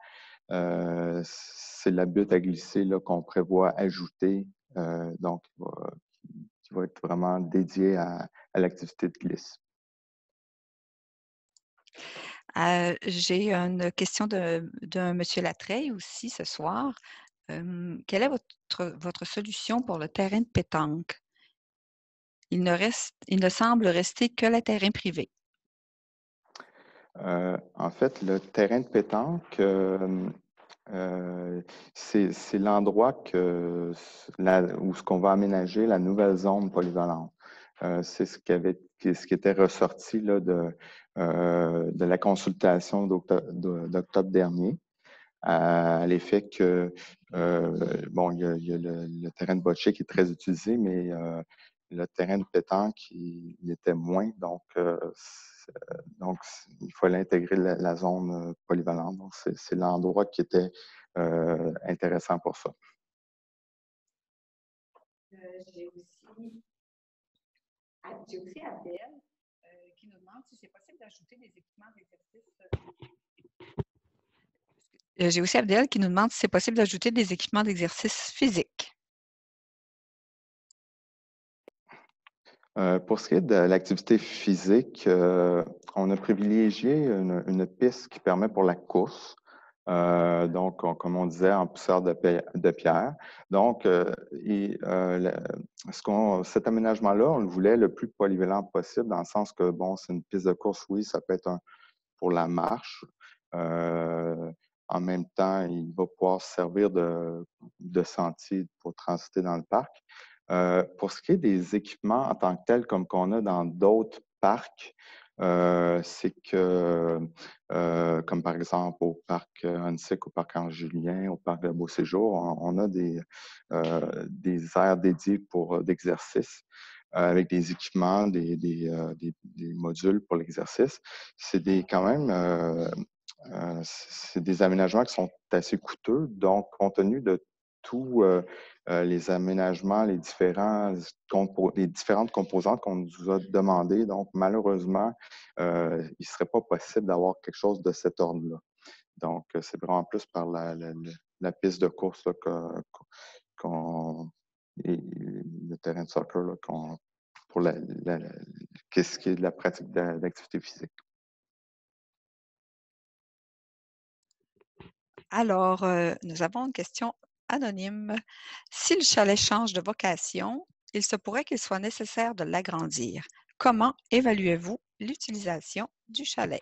butte à glisser qu'on prévoit ajouter, donc qui va être vraiment dédiée à l'activité de glisse. J'ai une question d'un monsieur Latreille aussi ce soir. Quelle est votre solution pour le terrain de pétanque? Il ne semble rester que le terrain privé. En fait, le terrain de pétanque, c'est l'endroit où ce qu'on va aménager la nouvelle zone polyvalente. C'est ce qui était ressorti là, de la consultation d'octobre dernier, à l'effet que, bon, il y a le terrain de bocce qui est très utilisé, mais le terrain de pétanque, il était moins. Donc, il fallait intégrer la zone polyvalente. Donc, c'est l'endroit qui était intéressant pour ça. J'ai aussi Abdel qui nous demande si c'est possible d'ajouter des équipements d'exercice. J'ai aussi Abdel qui nous demande si c'est possible d'ajouter des équipements d'exercice physique. Pour ce qui est de l'activité physique, on a privilégié une piste qui permet pour la course. Donc, comme on disait, en poussière de pierre. Donc, cet aménagement-là, on le voulait le plus polyvalent possible, dans le sens que, bon, c'est une piste de course, oui, ça peut être pour la marche. En même temps, il va pouvoir servir de sentier pour transiter dans le parc. Pour ce qui est des équipements en tant que tels, comme qu'on a dans d'autres parcs, c'est que, comme par exemple au parc Huntsic, au parc Ange-Julien, au parc de Beau-Séjour, on a des aires dédiées d'exercice avec des équipements, des modules pour l'exercice. C'est quand même c'est des aménagements qui sont assez coûteux. Donc, compte tenu de tous les aménagements, les différentes composantes qu'on nous a demandées, donc malheureusement, il ne serait pas possible d'avoir quelque chose de cet ordre-là. Donc, c'est vraiment plus par la piste de course là, et le terrain de soccer là, pour qu'est-ce qui est de la pratique d'activité physique. Alors, nous avons une question anonyme. Si le chalet change de vocation, il se pourrait qu'il soit nécessaire de l'agrandir. Comment évaluez-vous l'utilisation du chalet?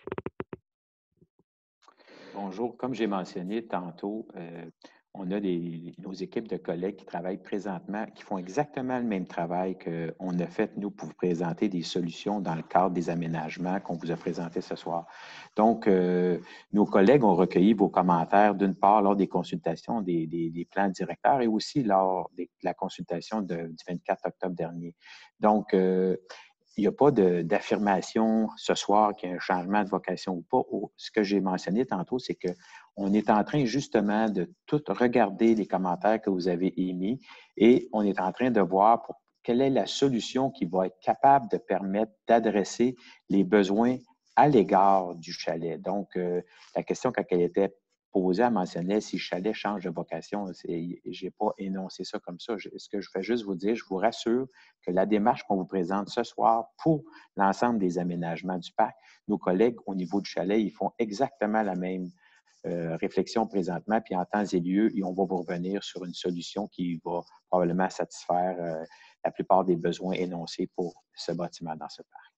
Bonjour. Comme j'ai mentionné tantôt, on a nos équipes de collègues qui travaillent présentement, qui font exactement le même travail qu'on a fait, nous, pour vous présenter des solutions dans le cadre des aménagements qu'on vous a présentés ce soir. Donc, nos collègues ont recueilli vos commentaires, d'une part, lors des consultations des plans directeurs et aussi lors de la consultation du 24 octobre dernier. Donc, il n'y a pas d'affirmation ce soir qu'il y a un changement de vocation ou pas. Ce que j'ai mentionné tantôt, c'est qu'on est en train justement de tout regarder les commentaires que vous avez émis et on est en train de voir quelle est la solution qui va être capable de permettre d'adresser les besoins à l'égard du chalet. Donc, la question, quand elle était posée, elle mentionnait si le chalet change de vocation. Je n'ai pas énoncé ça comme ça. Ce que je fais juste vous dire, je vous rassure que la démarche qu'on vous présente ce soir pour l'ensemble des aménagements du parc, nos collègues au niveau du chalet, ils font exactement la même réflexion présentement, puis en temps et lieu, on va vous revenir sur une solution qui va probablement satisfaire la plupart des besoins énoncés pour ce bâtiment dans ce parc.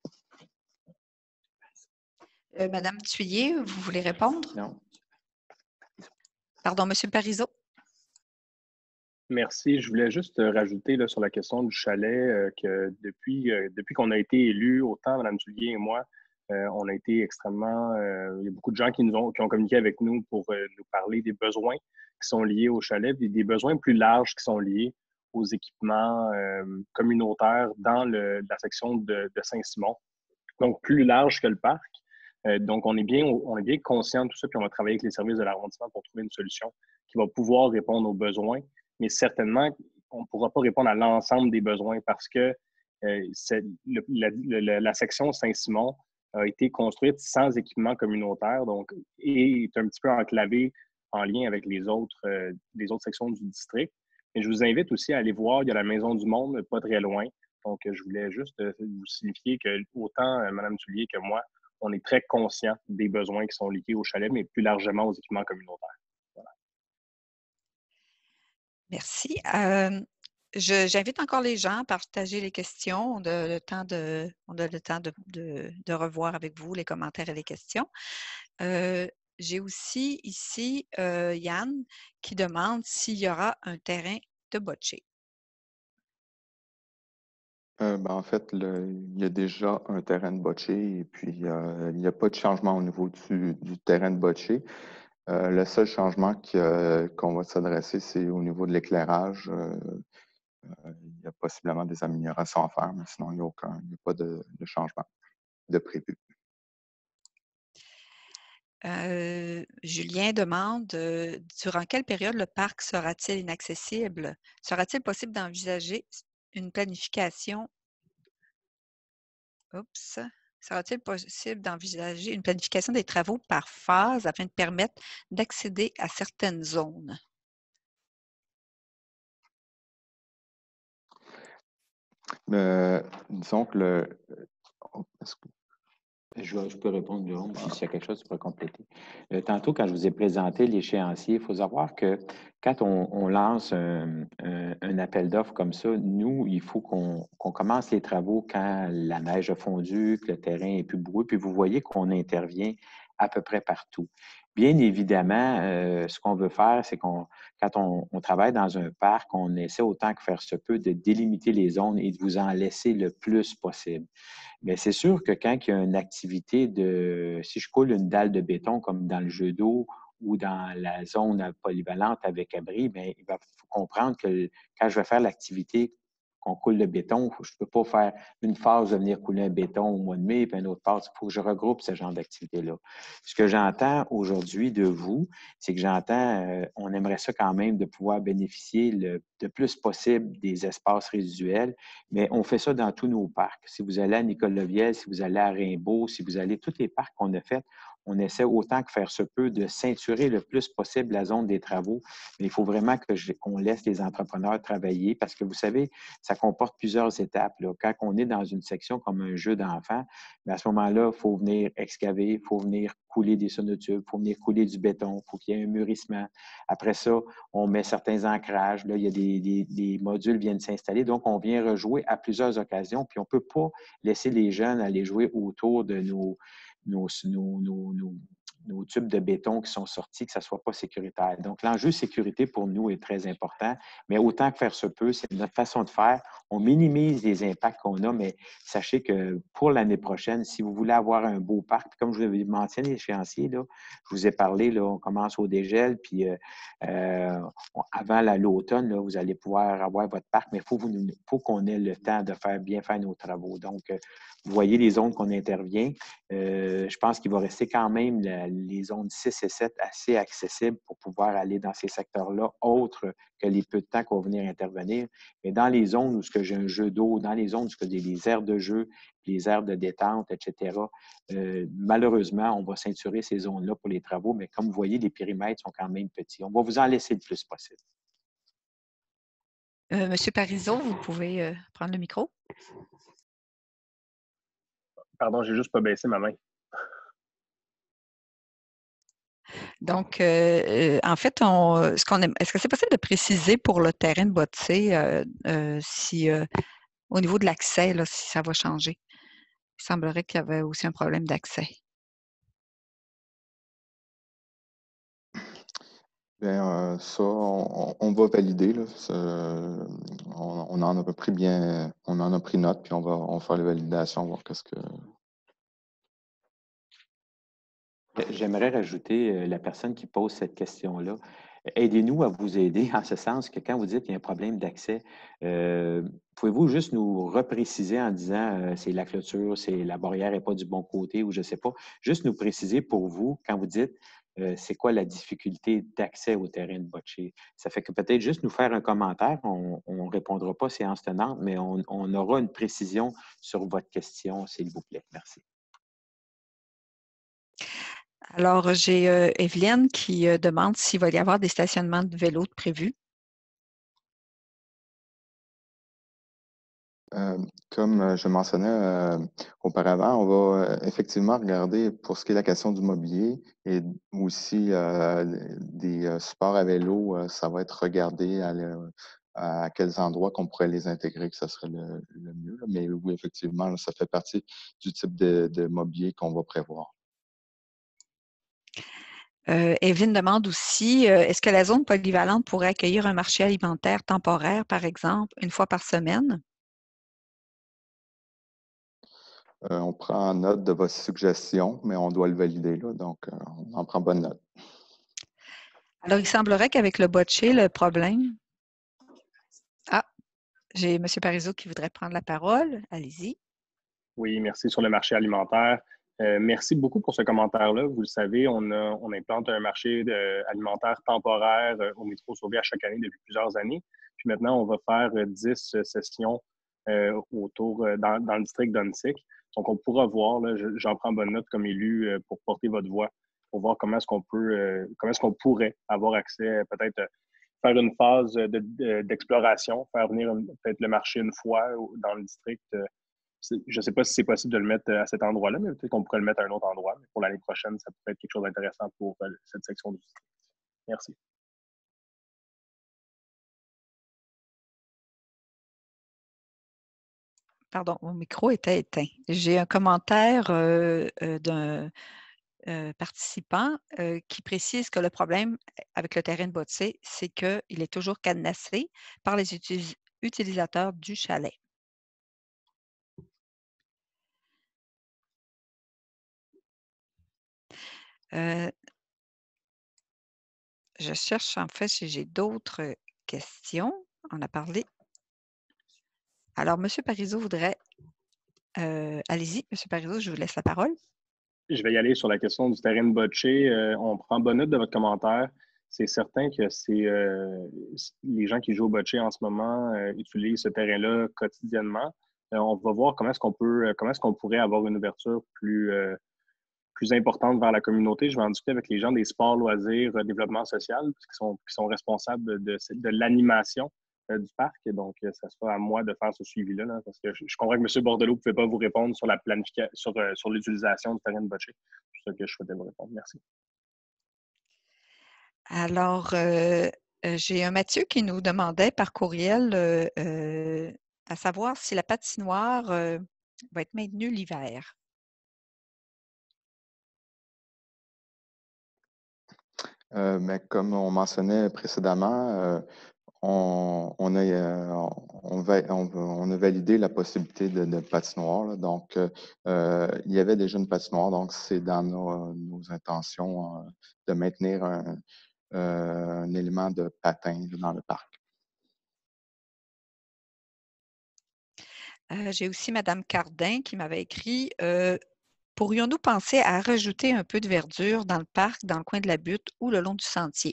Madame Thuillier, vous voulez répondre? Non. Pardon, Monsieur Parizeau? Merci. Je voulais juste rajouter là, sur la question du chalet que depuis qu'on a été élus, autant Mme Thuillier et moi, on a été extrêmement... il y a beaucoup de gens qui ont communiqué avec nous pour nous parler des besoins qui sont liés au chalet, puis des besoins plus larges qui sont liés aux équipements communautaires dans la section de Saint-Simon. Donc, plus large que le parc. Donc, on est bien conscient de tout ça, puis on va travailler avec les services de l'arrondissement pour trouver une solution qui va pouvoir répondre aux besoins. Mais certainement, on ne pourra pas répondre à l'ensemble des besoins parce que la section Saint-Simon a été construite sans équipement communautaire, donc, et est un petit peu enclavée en lien avec les autres sections du district. Mais je vous invite aussi à aller voir, il y a la Maison du Monde, pas très loin. Donc, je voulais juste vous signifier que autant Mme Thuillier que moi, on est très conscient des besoins qui sont liés au chalet, mais plus largement aux équipements communautaires. Voilà. Merci. J'invite encore les gens à partager les questions. On a le temps de revoir avec vous les commentaires et les questions. J'ai aussi ici Yann qui demande s'il y aura un terrain de bocce. En fait, il y a déjà un terrain de bocce et puis il n'y a pas de changement au niveau du terrain de bocce. Le seul changement qu'on va s'adresser, c'est au niveau de l'éclairage. Il y a possiblement des améliorations à faire, mais sinon, il n'y a pas de changement de prévu. Julien demande durant quelle période le parc sera-t-il inaccessible? Sera-t-il possible d'envisager une planification? Oups. Sera-t-il possible d'envisager une planification des travaux par phase afin de permettre d'accéder à certaines zones? Disons que Je peux répondre, Jérôme, puis s'il y a quelque chose, tu peux compléter. Tantôt, quand je vous ai présenté l'échéancier, il faut savoir que quand on lance un appel d'offres comme ça, nous, il faut qu'on commence les travaux quand la neige a fondu, que le terrain est plus boueux, puis vous voyez qu'on intervient à peu près partout. Bien évidemment, ce qu'on veut faire, c'est quand on travaille dans un parc, on essaie autant que faire se peut de délimiter les zones et de vous en laisser le plus possible. Mais c'est sûr que quand il y a une activité si je coule une dalle de béton comme dans le jeu d'eau ou dans la zone polyvalente avec abri, bien, il faut comprendre que quand je vais faire l'activité qu'on coule le béton, je ne peux pas faire une phase de venir couler un béton au mois de mai, puis une autre phase. Il faut que je regroupe ce genre d'activité-là. Ce que j'entends aujourd'hui de vous, c'est que on aimerait ça quand même de pouvoir bénéficier le plus possible des espaces résiduels, mais on fait ça dans tous nos parcs. Si vous allez à Nicole-Leviel, si vous allez à Rimbaud, si vous allez tous les parcs qu'on a faits, on essaie autant que faire se peut de ceinturer le plus possible la zone des travaux. Mais il faut vraiment qu'on laisse les entrepreneurs travailler parce que vous savez, ça comporte plusieurs étapes. Là. Quand on est dans une section comme un jeu d'enfant, à ce moment-là, il faut venir excaver, il faut venir couler des sonotubes, il faut venir couler du béton, il faut qu'il y ait un mûrissement. Après ça, on met certains ancrages. Là, il y a des modules qui viennent s'installer. Donc, on vient rejouer à plusieurs occasions. Puis, on ne peut pas laisser les jeunes aller jouer autour de nos tubes de béton qui sont sortis, que ça ne soit pas sécuritaire. Donc, l'enjeu sécurité pour nous est très important, mais autant que faire se peut, c'est notre façon de faire. On minimise les impacts qu'on a, mais sachez que pour l'année prochaine, si vous voulez avoir un beau parc, puis comme je l'avais mentionné, l'échéancier, là, je vous ai parlé, là, on commence au dégel, puis avant l'automne, vous allez pouvoir avoir votre parc, mais il faut qu'on ait le temps de bien faire nos travaux. Donc, vous voyez les zones qu'on intervient. Je pense qu'il va rester quand même les zones 6 et 7 assez accessibles pour pouvoir aller dans ces secteurs-là, autres que les peu de temps qu'on va venir intervenir. Mais dans les zones où j'ai un jeu d'eau, dans les zones où il y a des aires de jeu, les aires de détente, etc., malheureusement, on va ceinturer ces zones-là pour les travaux, mais comme vous voyez, les périmètres sont quand même petits. On va vous en laisser le plus possible. Monsieur Parizeau, vous pouvez prendre le micro. Pardon, j'ai juste pas baissé ma main. Donc, en fait, est-ce que c'est possible de préciser pour le terrain de bocce si au niveau de l'accès, si ça va changer? Il semblerait qu'il y avait aussi un problème d'accès. Bien, ça, on va valider. Là. On en a pris on en a pris note, puis on va faire les validations, voir qu'est-ce que. J'aimerais rajouter la personne qui pose cette question-là. Aidez-nous à vous aider en ce sens que quand vous dites qu'il y a un problème d'accès, pouvez-vous juste nous repréciser en disant c'est la clôture, c'est la barrière n'est pas du bon côté ou je ne sais pas. Juste nous préciser pour vous, quand vous dites c'est quoi la difficulté d'accès au terrain de bocce. Ça fait que peut-être juste nous faire un commentaire, on ne répondra pas séance tenante, mais on aura une précision sur votre question, s'il vous plaît. Merci. Alors, j'ai Evelyne qui demande s'il va y avoir des stationnements de vélos prévus. Comme je mentionnais auparavant, on va effectivement regarder pour ce qui est la question du mobilier et aussi des supports à vélo, ça va être regardé à quels endroits qu'on pourrait les intégrer, que ce serait le mieux. Là. Mais oui, effectivement, là, ça fait partie du type de mobilier qu'on va prévoir. Evelyne demande aussi, est-ce que la zone polyvalente pourrait accueillir un marché alimentaire temporaire, par exemple, une fois par semaine? On prend note de votre suggestion, mais on doit le valider, là, donc on en prend bonne note. Alors, il semblerait qu'avec le botché, le problème... Ah, j'ai M. Parizeau qui voudrait prendre la parole. Allez-y. Oui, merci sur le marché alimentaire. Merci beaucoup pour ce commentaire-là. Vous le savez, on implante un marché alimentaire temporaire au métro Sauvé à chaque année depuis plusieurs années. Puis maintenant, on va faire 10 sessions dans le district d'Onsic. Donc, on pourra voir, là, j'en prends bonne note comme élu pour porter votre voix, pour voir comment est-ce qu'on pourrait avoir accès, peut-être faire une phase d'exploration, faire venir peut-être le marché une fois dans le district. Je ne sais pas si c'est possible de le mettre à cet endroit-là, mais peut-être qu'on pourrait le mettre à un autre endroit. Mais pour l'année prochaine, ça pourrait être quelque chose d'intéressant pour cette section du district. Merci. Pardon, mon micro était éteint. J'ai un commentaire d'un participant qui précise que le problème avec le terrain de botté, c'est qu'il est toujours cadenassé par les utilisateurs du chalet. Je cherche en fait si j'ai d'autres questions. On a parlé. Alors, M. Parizeau voudrait... allez-y, M. Parizeau, je vous laisse la parole. Je vais y aller sur la question du terrain de botché. On prend bonne note de votre commentaire. C'est certain que les gens qui jouent au botché en ce moment utilisent ce terrain-là quotidiennement. On va voir comment est-ce qu'on pourrait avoir une ouverture plus importante vers la communauté. Je vais en discuter avec les gens des sports, loisirs, développement social, qui sont responsables de l'animation du parc. Et donc, ça sera à moi de faire ce suivi-là, là, parce que je comprends que M. Bordelot ne pouvait pas vous répondre sur la planification, sur l'utilisation du terrain de bocce. C'est ça que je souhaitais vous répondre. Merci. Alors, j'ai un Mathieu qui nous demandait par courriel à savoir si la patinoire va être maintenue l'hiver. Mais comme on mentionnait précédemment, on a validé la possibilité de patinoire. Là. Donc, il y avait déjà une patinoire, donc c'est dans nos intentions de maintenir un élément de patin dans le parc. J'ai aussi Mme Cardin qui m'avait écrit pourrions-nous penser à rajouter un peu de verdure dans le parc, dans le coin de la butte ou le long du sentier?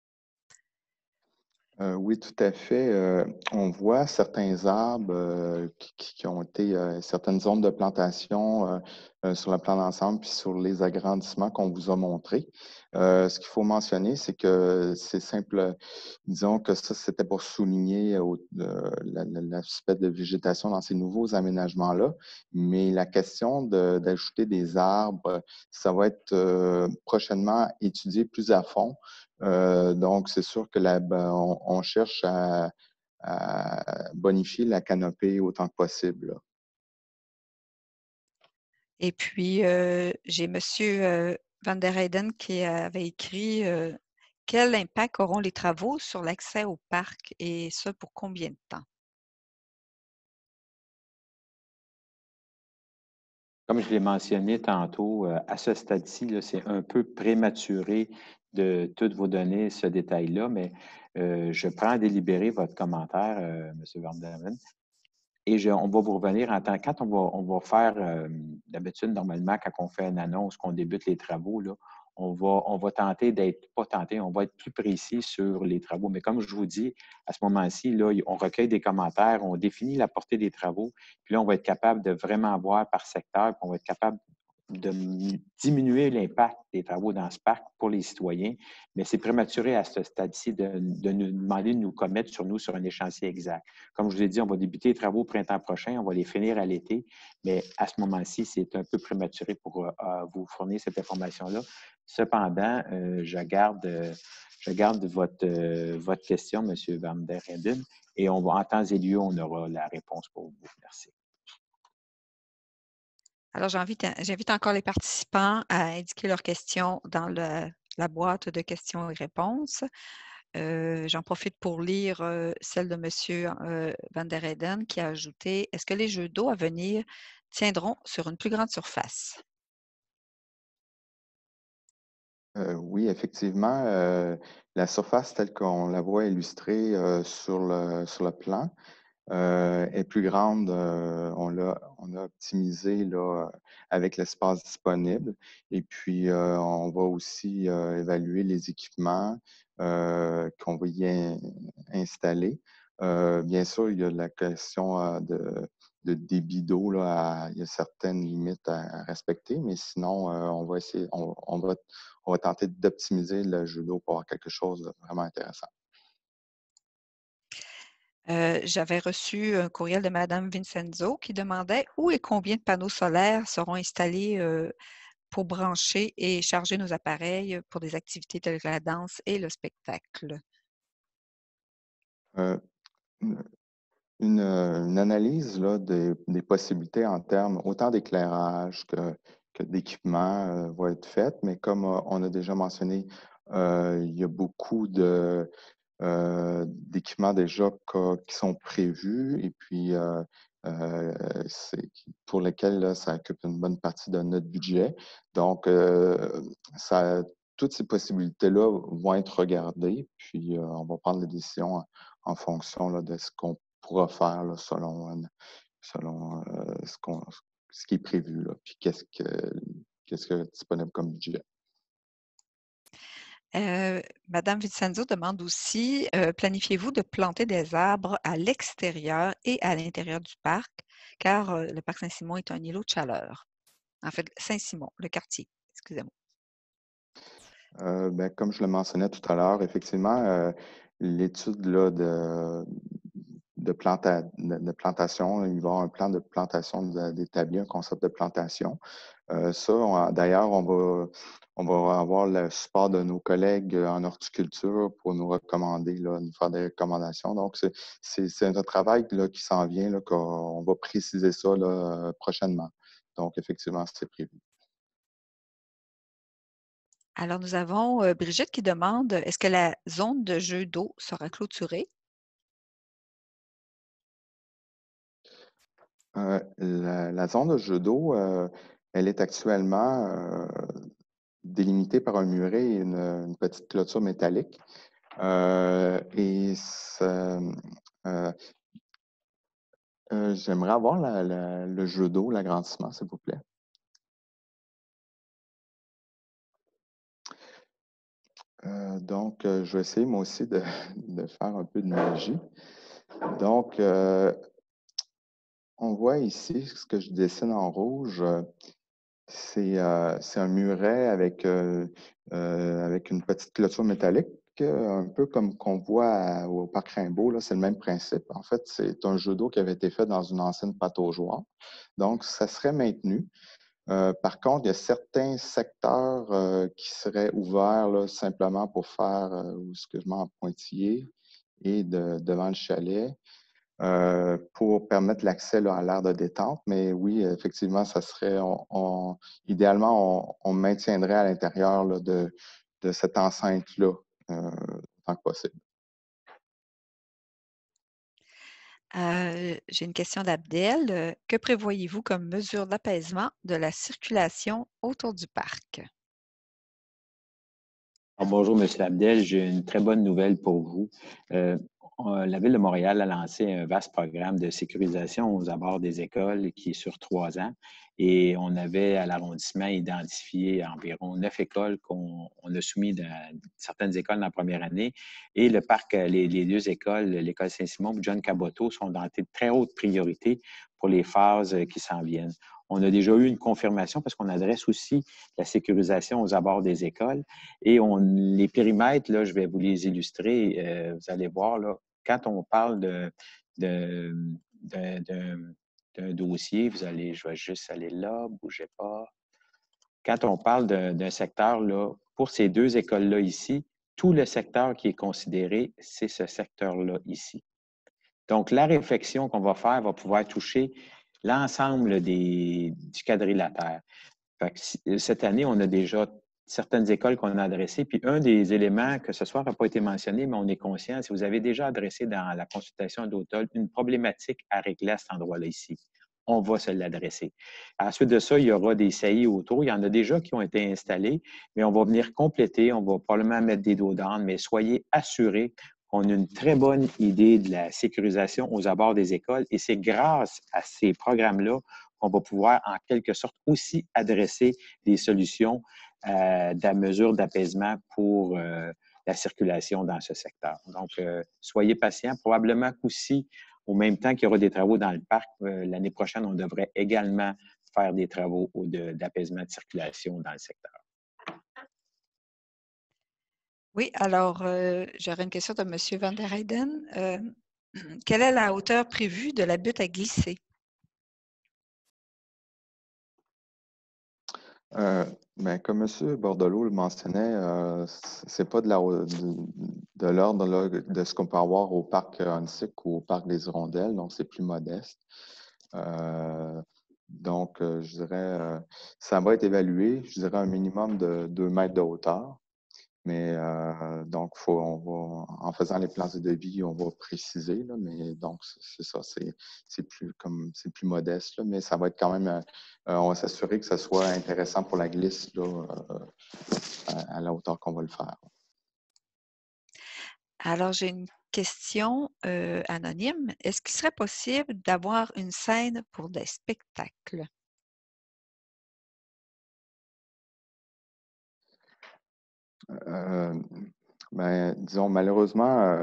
Oui, tout à fait. On voit certains arbres qui ont été, certaines zones de plantation sur le plan d'ensemble, puis sur les agrandissements qu'on vous a montrés. Ce qu'il faut mentionner, c'est que c'est simple, disons que ça, c'était pour souligner l'aspect de végétation dans ces nouveaux aménagements-là, mais la question d'ajouter des arbres, ça va être prochainement étudié plus à fond. Donc, c'est sûr que on cherche à bonifier la canopée autant que possible. Là. Et puis, j'ai M. Van der Heyden qui avait écrit quel impact auront les travaux sur l'accès au parc et ça pour combien de temps? Comme je l'ai mentionné tantôt, à ce stade-ci, c'est un peu prématuré de toutes vous donner ce détail-là, mais je prends à délibérer votre commentaire, M. Van der Ven, et on va vous revenir en temps. Quand on va faire, d'habitude, normalement, quand on fait une annonce, qu'on débute les travaux, là, on va tenter pas tenter, on va être plus précis sur les travaux. Mais comme je vous dis, à ce moment-ci, là, on recueille des commentaires, on définit la portée des travaux, puis là, on va être capable de vraiment voir par secteur, puis on va être capable de diminuer l'impact des travaux dans ce parc pour les citoyens. Mais c'est prématuré à ce stade-ci de nous demander de nous commettre sur un échéancier exact. Comme je vous ai dit, on va débuter les travaux au printemps prochain, on va les finir à l'été, mais à ce moment-ci, c'est un peu prématuré pour vous fournir cette information-là. Cependant, je garde je garde votre question, M. Van der Heyden, et en temps et lieu, on aura la réponse pour vous. Merci. Alors, j'invite encore les participants à indiquer leurs questions dans la boîte de questions et réponses. J'en profite pour lire celle de M. Van der Heyden qui a ajouté « Est-ce que les jeux d'eau à venir tiendront sur une plus grande surface? » Oui, effectivement, la surface telle qu'on la voit illustrée sur le plan est plus grande. On a optimisé là, avec l'espace disponible. Et puis, on va aussi évaluer les équipements qu'on va installer. Bien sûr, il y a la question de débit d'eau. Il y a certaines limites à respecter, mais sinon, on va essayer, on va tenter d'optimiser le jeu d'eau pour avoir quelque chose de vraiment intéressant. J'avais reçu un courriel de Mme Vincenzo qui demandait où et combien de panneaux solaires seront installés pour brancher et charger nos appareils pour des activités telles que la danse et le spectacle. Euh, une analyse là, des possibilités en termes autant d'éclairage que d'équipement va être faite, mais comme on a déjà mentionné, il y a beaucoup d'équipements déjà qui sont prévus et puis pour lesquels là, ça occupe une bonne partie de notre budget. Donc, toutes ces possibilités-là vont être regardées, puis on va prendre les décisions en fonction là, de ce qu'on pourra faire là, selon ce qui est prévu, là, puis qu'est-ce qui est disponible comme budget. Madame Vincenzo demande aussi, planifiez-vous de planter des arbres à l'extérieur et à l'intérieur du parc, car le parc Saint-Simon est un îlot de chaleur. En fait, Saint-Simon, le quartier, excusez-moi. Ben, comme je le mentionnais tout à l'heure, effectivement, l'étude là, de plantation, il va y avoir un plan de plantation d'établir un concept de plantation. D'ailleurs, on va avoir le support de nos collègues en horticulture pour nous recommander, là, nous faire des recommandations. Donc, c'est un travail là, qui s'en vient, là, qu'on va préciser ça là, prochainement. Donc, effectivement, c'est prévu. Alors, nous avons Brigitte qui demande, est-ce que la zone de jeu d'eau sera clôturée? La zone de jeu d'eau, elle est actuellement délimitée par un muret et une petite clôture métallique. J'aimerais avoir le jeu d'eau, l'agrandissement, s'il vous plaît. Donc, je vais essayer moi aussi de faire un peu de magie. Donc, on voit ici ce que je dessine en rouge. C'est un muret avec une petite clôture métallique, un peu comme qu'on voit au Parc Rimbaud. C'est le même principe. En fait, c'est un jeu d'eau qui avait été fait dans une ancienne pataugeoire. Donc, ça serait maintenu. Par contre, il y a certains secteurs qui seraient ouverts là, simplement pour faire où ce que je mets en pointillé et devant le chalet. Pour permettre l'accès à l'aire de détente. Mais oui, effectivement, ça serait, idéalement, on maintiendrait à l'intérieur là, de cette enceinte-là, autant que possible. J'ai une question d'Abdel. Que prévoyez-vous comme mesure d'apaisement de la circulation autour du parc? Bonjour, M. Abdel. J'ai une très bonne nouvelle pour vous. La Ville de Montréal a lancé un vaste programme de sécurisation aux abords des écoles qui est sur 3 ans. Et on avait à l'arrondissement identifié environ 9 écoles qu'on a soumis certaines écoles dans la première année. Et le parc, les 2 écoles, l'école Saint-Simon et John Caboto, sont dans de très haute priorité pour les phases qui s'en viennent. On a déjà eu une confirmation parce qu'on adresse aussi la sécurisation aux abords des écoles. Et les périmètres, là, je vais vous les illustrer. Vous allez voir, là, quand on parle d'un dossier, je vais juste aller là, bougez pas. Quand on parle d'un secteur, là, pour ces 2 écoles-là ici, tout le secteur qui est considéré, c'est ce secteur-là ici. Donc, la réflexion qu'on va faire va pouvoir toucher l'ensemble du quadrilatère. Fait que cette année, on a déjà certaines écoles qu'on a adressées. Puis un des éléments que ce soir n'a pas été mentionné, mais on est conscient, si vous avez déjà adressé dans la consultation d'automne une problématique à régler à cet endroit-là ici, on va se l'adresser. Ensuite de ça, il y aura des saillies autour. Il y en a déjà qui ont été installés, mais on va venir compléter. On va probablement mettre des dos d'âne, mais soyez assurés qu'on a une très bonne idée de la sécurisation aux abords des écoles. Et c'est grâce à ces programmes-là qu'on va pouvoir, en quelque sorte, aussi adresser des solutions de mesures d'apaisement pour la circulation dans ce secteur. Donc, soyez patients. Probablement qu'aussi, au même temps qu'il y aura des travaux dans le parc, l'année prochaine, on devrait également faire des travaux d'apaisement de circulation dans le secteur. Oui, alors, j'aurais une question de M. Van der Heyden. Quelle est la hauteur prévue de la butte à glisser? Comme M. Bordelot le mentionnait, c'est pas de l'ordre de ce qu'on peut avoir au parc Huntsic ou au parc des Hirondelles, donc c'est plus modeste. Je dirais, ça va être évalué, je dirais un minimum de 2 mètres de hauteur. Mais en faisant les plans de devis, on va préciser, là, mais donc c'est ça, c'est plus modeste, là, mais ça va être quand même, on va s'assurer que ça soit intéressant pour la glisse là, à la hauteur qu'on va le faire. Alors, j'ai une question anonyme. Est-ce qu'il serait possible d'avoir une scène pour des spectacles? Disons, malheureusement,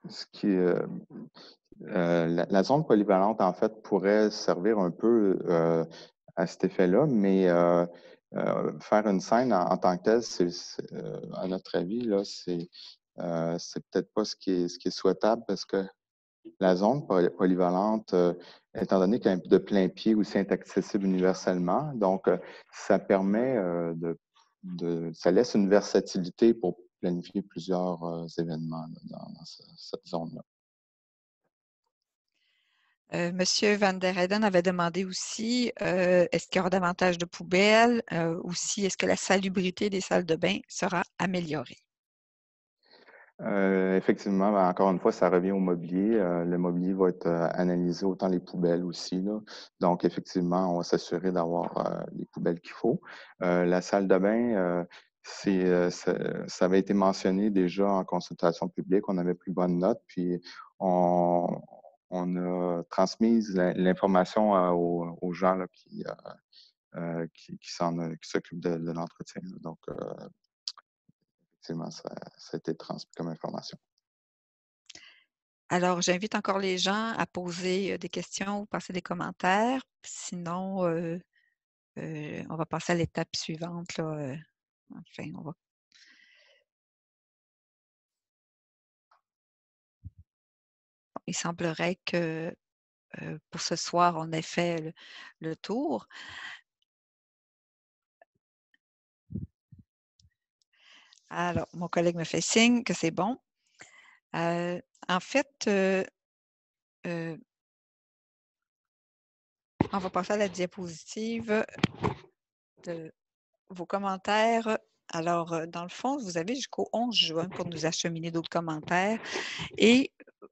la zone polyvalente, en fait, pourrait servir un peu à cet effet-là, mais faire une scène en tant que telle, à notre avis, là, c'est peut-être pas ce qui est souhaitable parce que la zone polyvalente, étant donné qu'elle est de plein pied aussi, est accessible universellement, donc ça permet ça laisse une versatilité pour planifier plusieurs événements là, dans cette zone-là. Monsieur Van der Heyden avait demandé aussi, est-ce qu'il y aura davantage de poubelles? Aussi, est-ce que la salubrité des salles de bain sera améliorée? Effectivement, encore une fois, ça revient au mobilier. Le mobilier va être analysé, autant les poubelles aussi, là. Donc, effectivement, on va s'assurer d'avoir les poubelles qu'il faut. La salle de bain, ça avait été mentionné déjà en consultation publique. On avait pris bonne note, puis on a transmis l'information aux gens là, qui s'occupent de l'entretien. Donc, effectivement, ça a été transmis comme information. Alors, j'invite encore les gens à poser des questions ou passer des commentaires. Sinon, on va passer à l'étape suivante. Là, enfin, il semblerait que pour ce soir, on ait fait le tour. Alors, mon collègue me fait signe que c'est bon. En fait, on va passer à la diapositive de vos commentaires. Alors, dans le fond, vous avez jusqu'au 11 juin pour nous acheminer d'autres commentaires. Et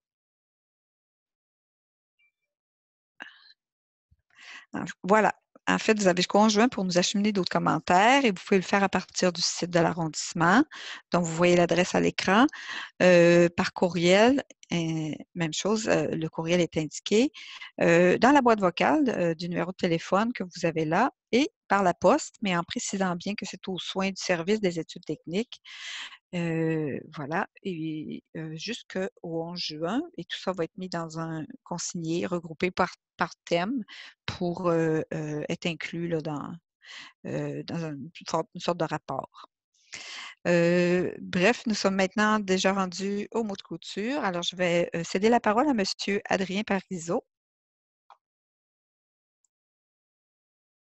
voilà. En fait, vous avez jusqu'au 11 juin pour nous acheminer d'autres commentaires et vous pouvez le faire à partir du site de l'arrondissement. Donc, vous voyez l'adresse à l'écran. Par courriel, même chose, le courriel est indiqué. Dans la boîte vocale du numéro de téléphone que vous avez là et par la poste, mais en précisant bien que c'est aux soins du service des études techniques. Voilà, et jusqu'au 11 juin, et tout ça va être mis dans un consigné regroupé par thème pour être inclus là, dans une sorte de rapport. Bref, nous sommes maintenant déjà rendus au mot de clôture. Alors, je vais céder la parole à M. Adrien Parizeau.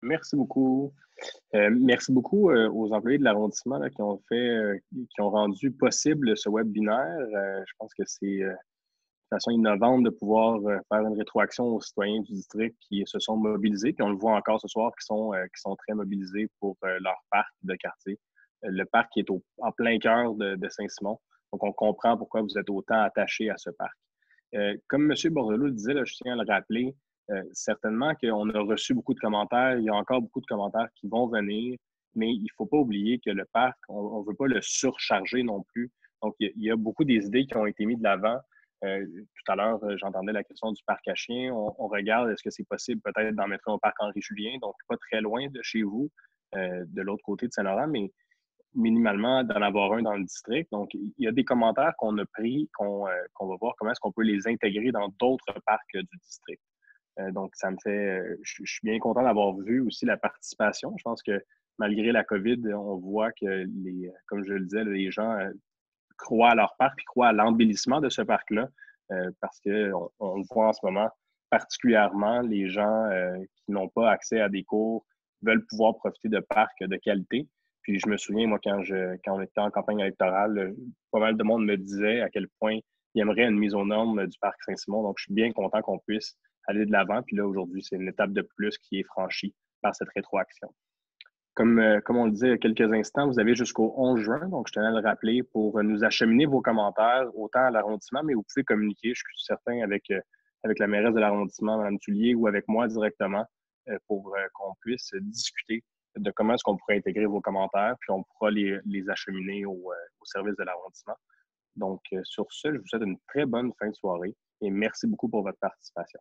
Merci beaucoup. Merci beaucoup aux employés de l'arrondissement qui ont rendu possible ce webinaire. Je pense que c'est une façon innovante de pouvoir faire une rétroaction aux citoyens du district qui se sont mobilisés. Puis on le voit encore ce soir, qui sont très mobilisés pour leur parc de quartier. Le parc qui est en plein cœur de Saint-Simon. Donc, on comprend pourquoi vous êtes autant attachés à ce parc. Comme M. Bordelot le disait, là, je tiens à le rappeler, certainement qu'on a reçu beaucoup de commentaires. Il y a encore beaucoup de commentaires qui vont venir, mais il ne faut pas oublier que le parc, on ne veut pas le surcharger non plus. Donc, il y a beaucoup des idées qui ont été mises de l'avant. Tout à l'heure, j'entendais la question du parc à chiens. On regarde, est-ce que c'est possible peut-être d'en mettre un au parc Henri-Julien, donc pas très loin de chez vous, de l'autre côté de Saint-Laurent, mais minimalement d'en avoir un dans le district. Donc, il y a des commentaires qu'on a pris, qu'on va voir comment est-ce qu'on peut les intégrer dans d'autres parcs du district. Donc, ça me fait... je suis bien content d'avoir vu aussi la participation. Je pense que malgré la COVID, on voit que, comme je le disais, les gens croient à leur parc et croient à l'embellissement de ce parc-là parce qu'on le voit en ce moment, particulièrement les gens qui n'ont pas accès à des cours veulent pouvoir profiter de parcs de qualité. Puis je me souviens, moi, quand on était en campagne électorale, pas mal de monde me disait à quel point il aimerait une mise aux normes du parc Saint-Simon. Donc, je suis bien content qu'on puisse aller de l'avant. Puis là, aujourd'hui, c'est une étape de plus qui est franchie par cette rétroaction. Comme on le disait il y a quelques instants, vous avez jusqu'au 11 juin, donc je tenais à le rappeler, pour nous acheminer vos commentaires, autant à l'arrondissement, mais vous pouvez communiquer, je suis certain, avec la mairesse de l'arrondissement, Mme Tullier, ou avec moi directement, pour qu'on puisse discuter de comment est-ce qu'on pourrait intégrer vos commentaires, puis on pourra les acheminer au service de l'arrondissement. Donc, sur ce, je vous souhaite une très bonne fin de soirée et merci beaucoup pour votre participation.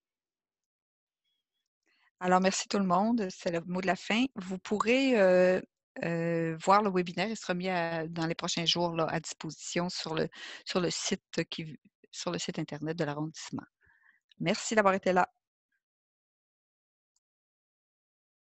Alors, merci tout le monde. C'est le mot de la fin. Vous pourrez voir le webinaire. Il sera mis dans les prochains jours là, à disposition sur le site Internet de l'arrondissement. Merci d'avoir été là.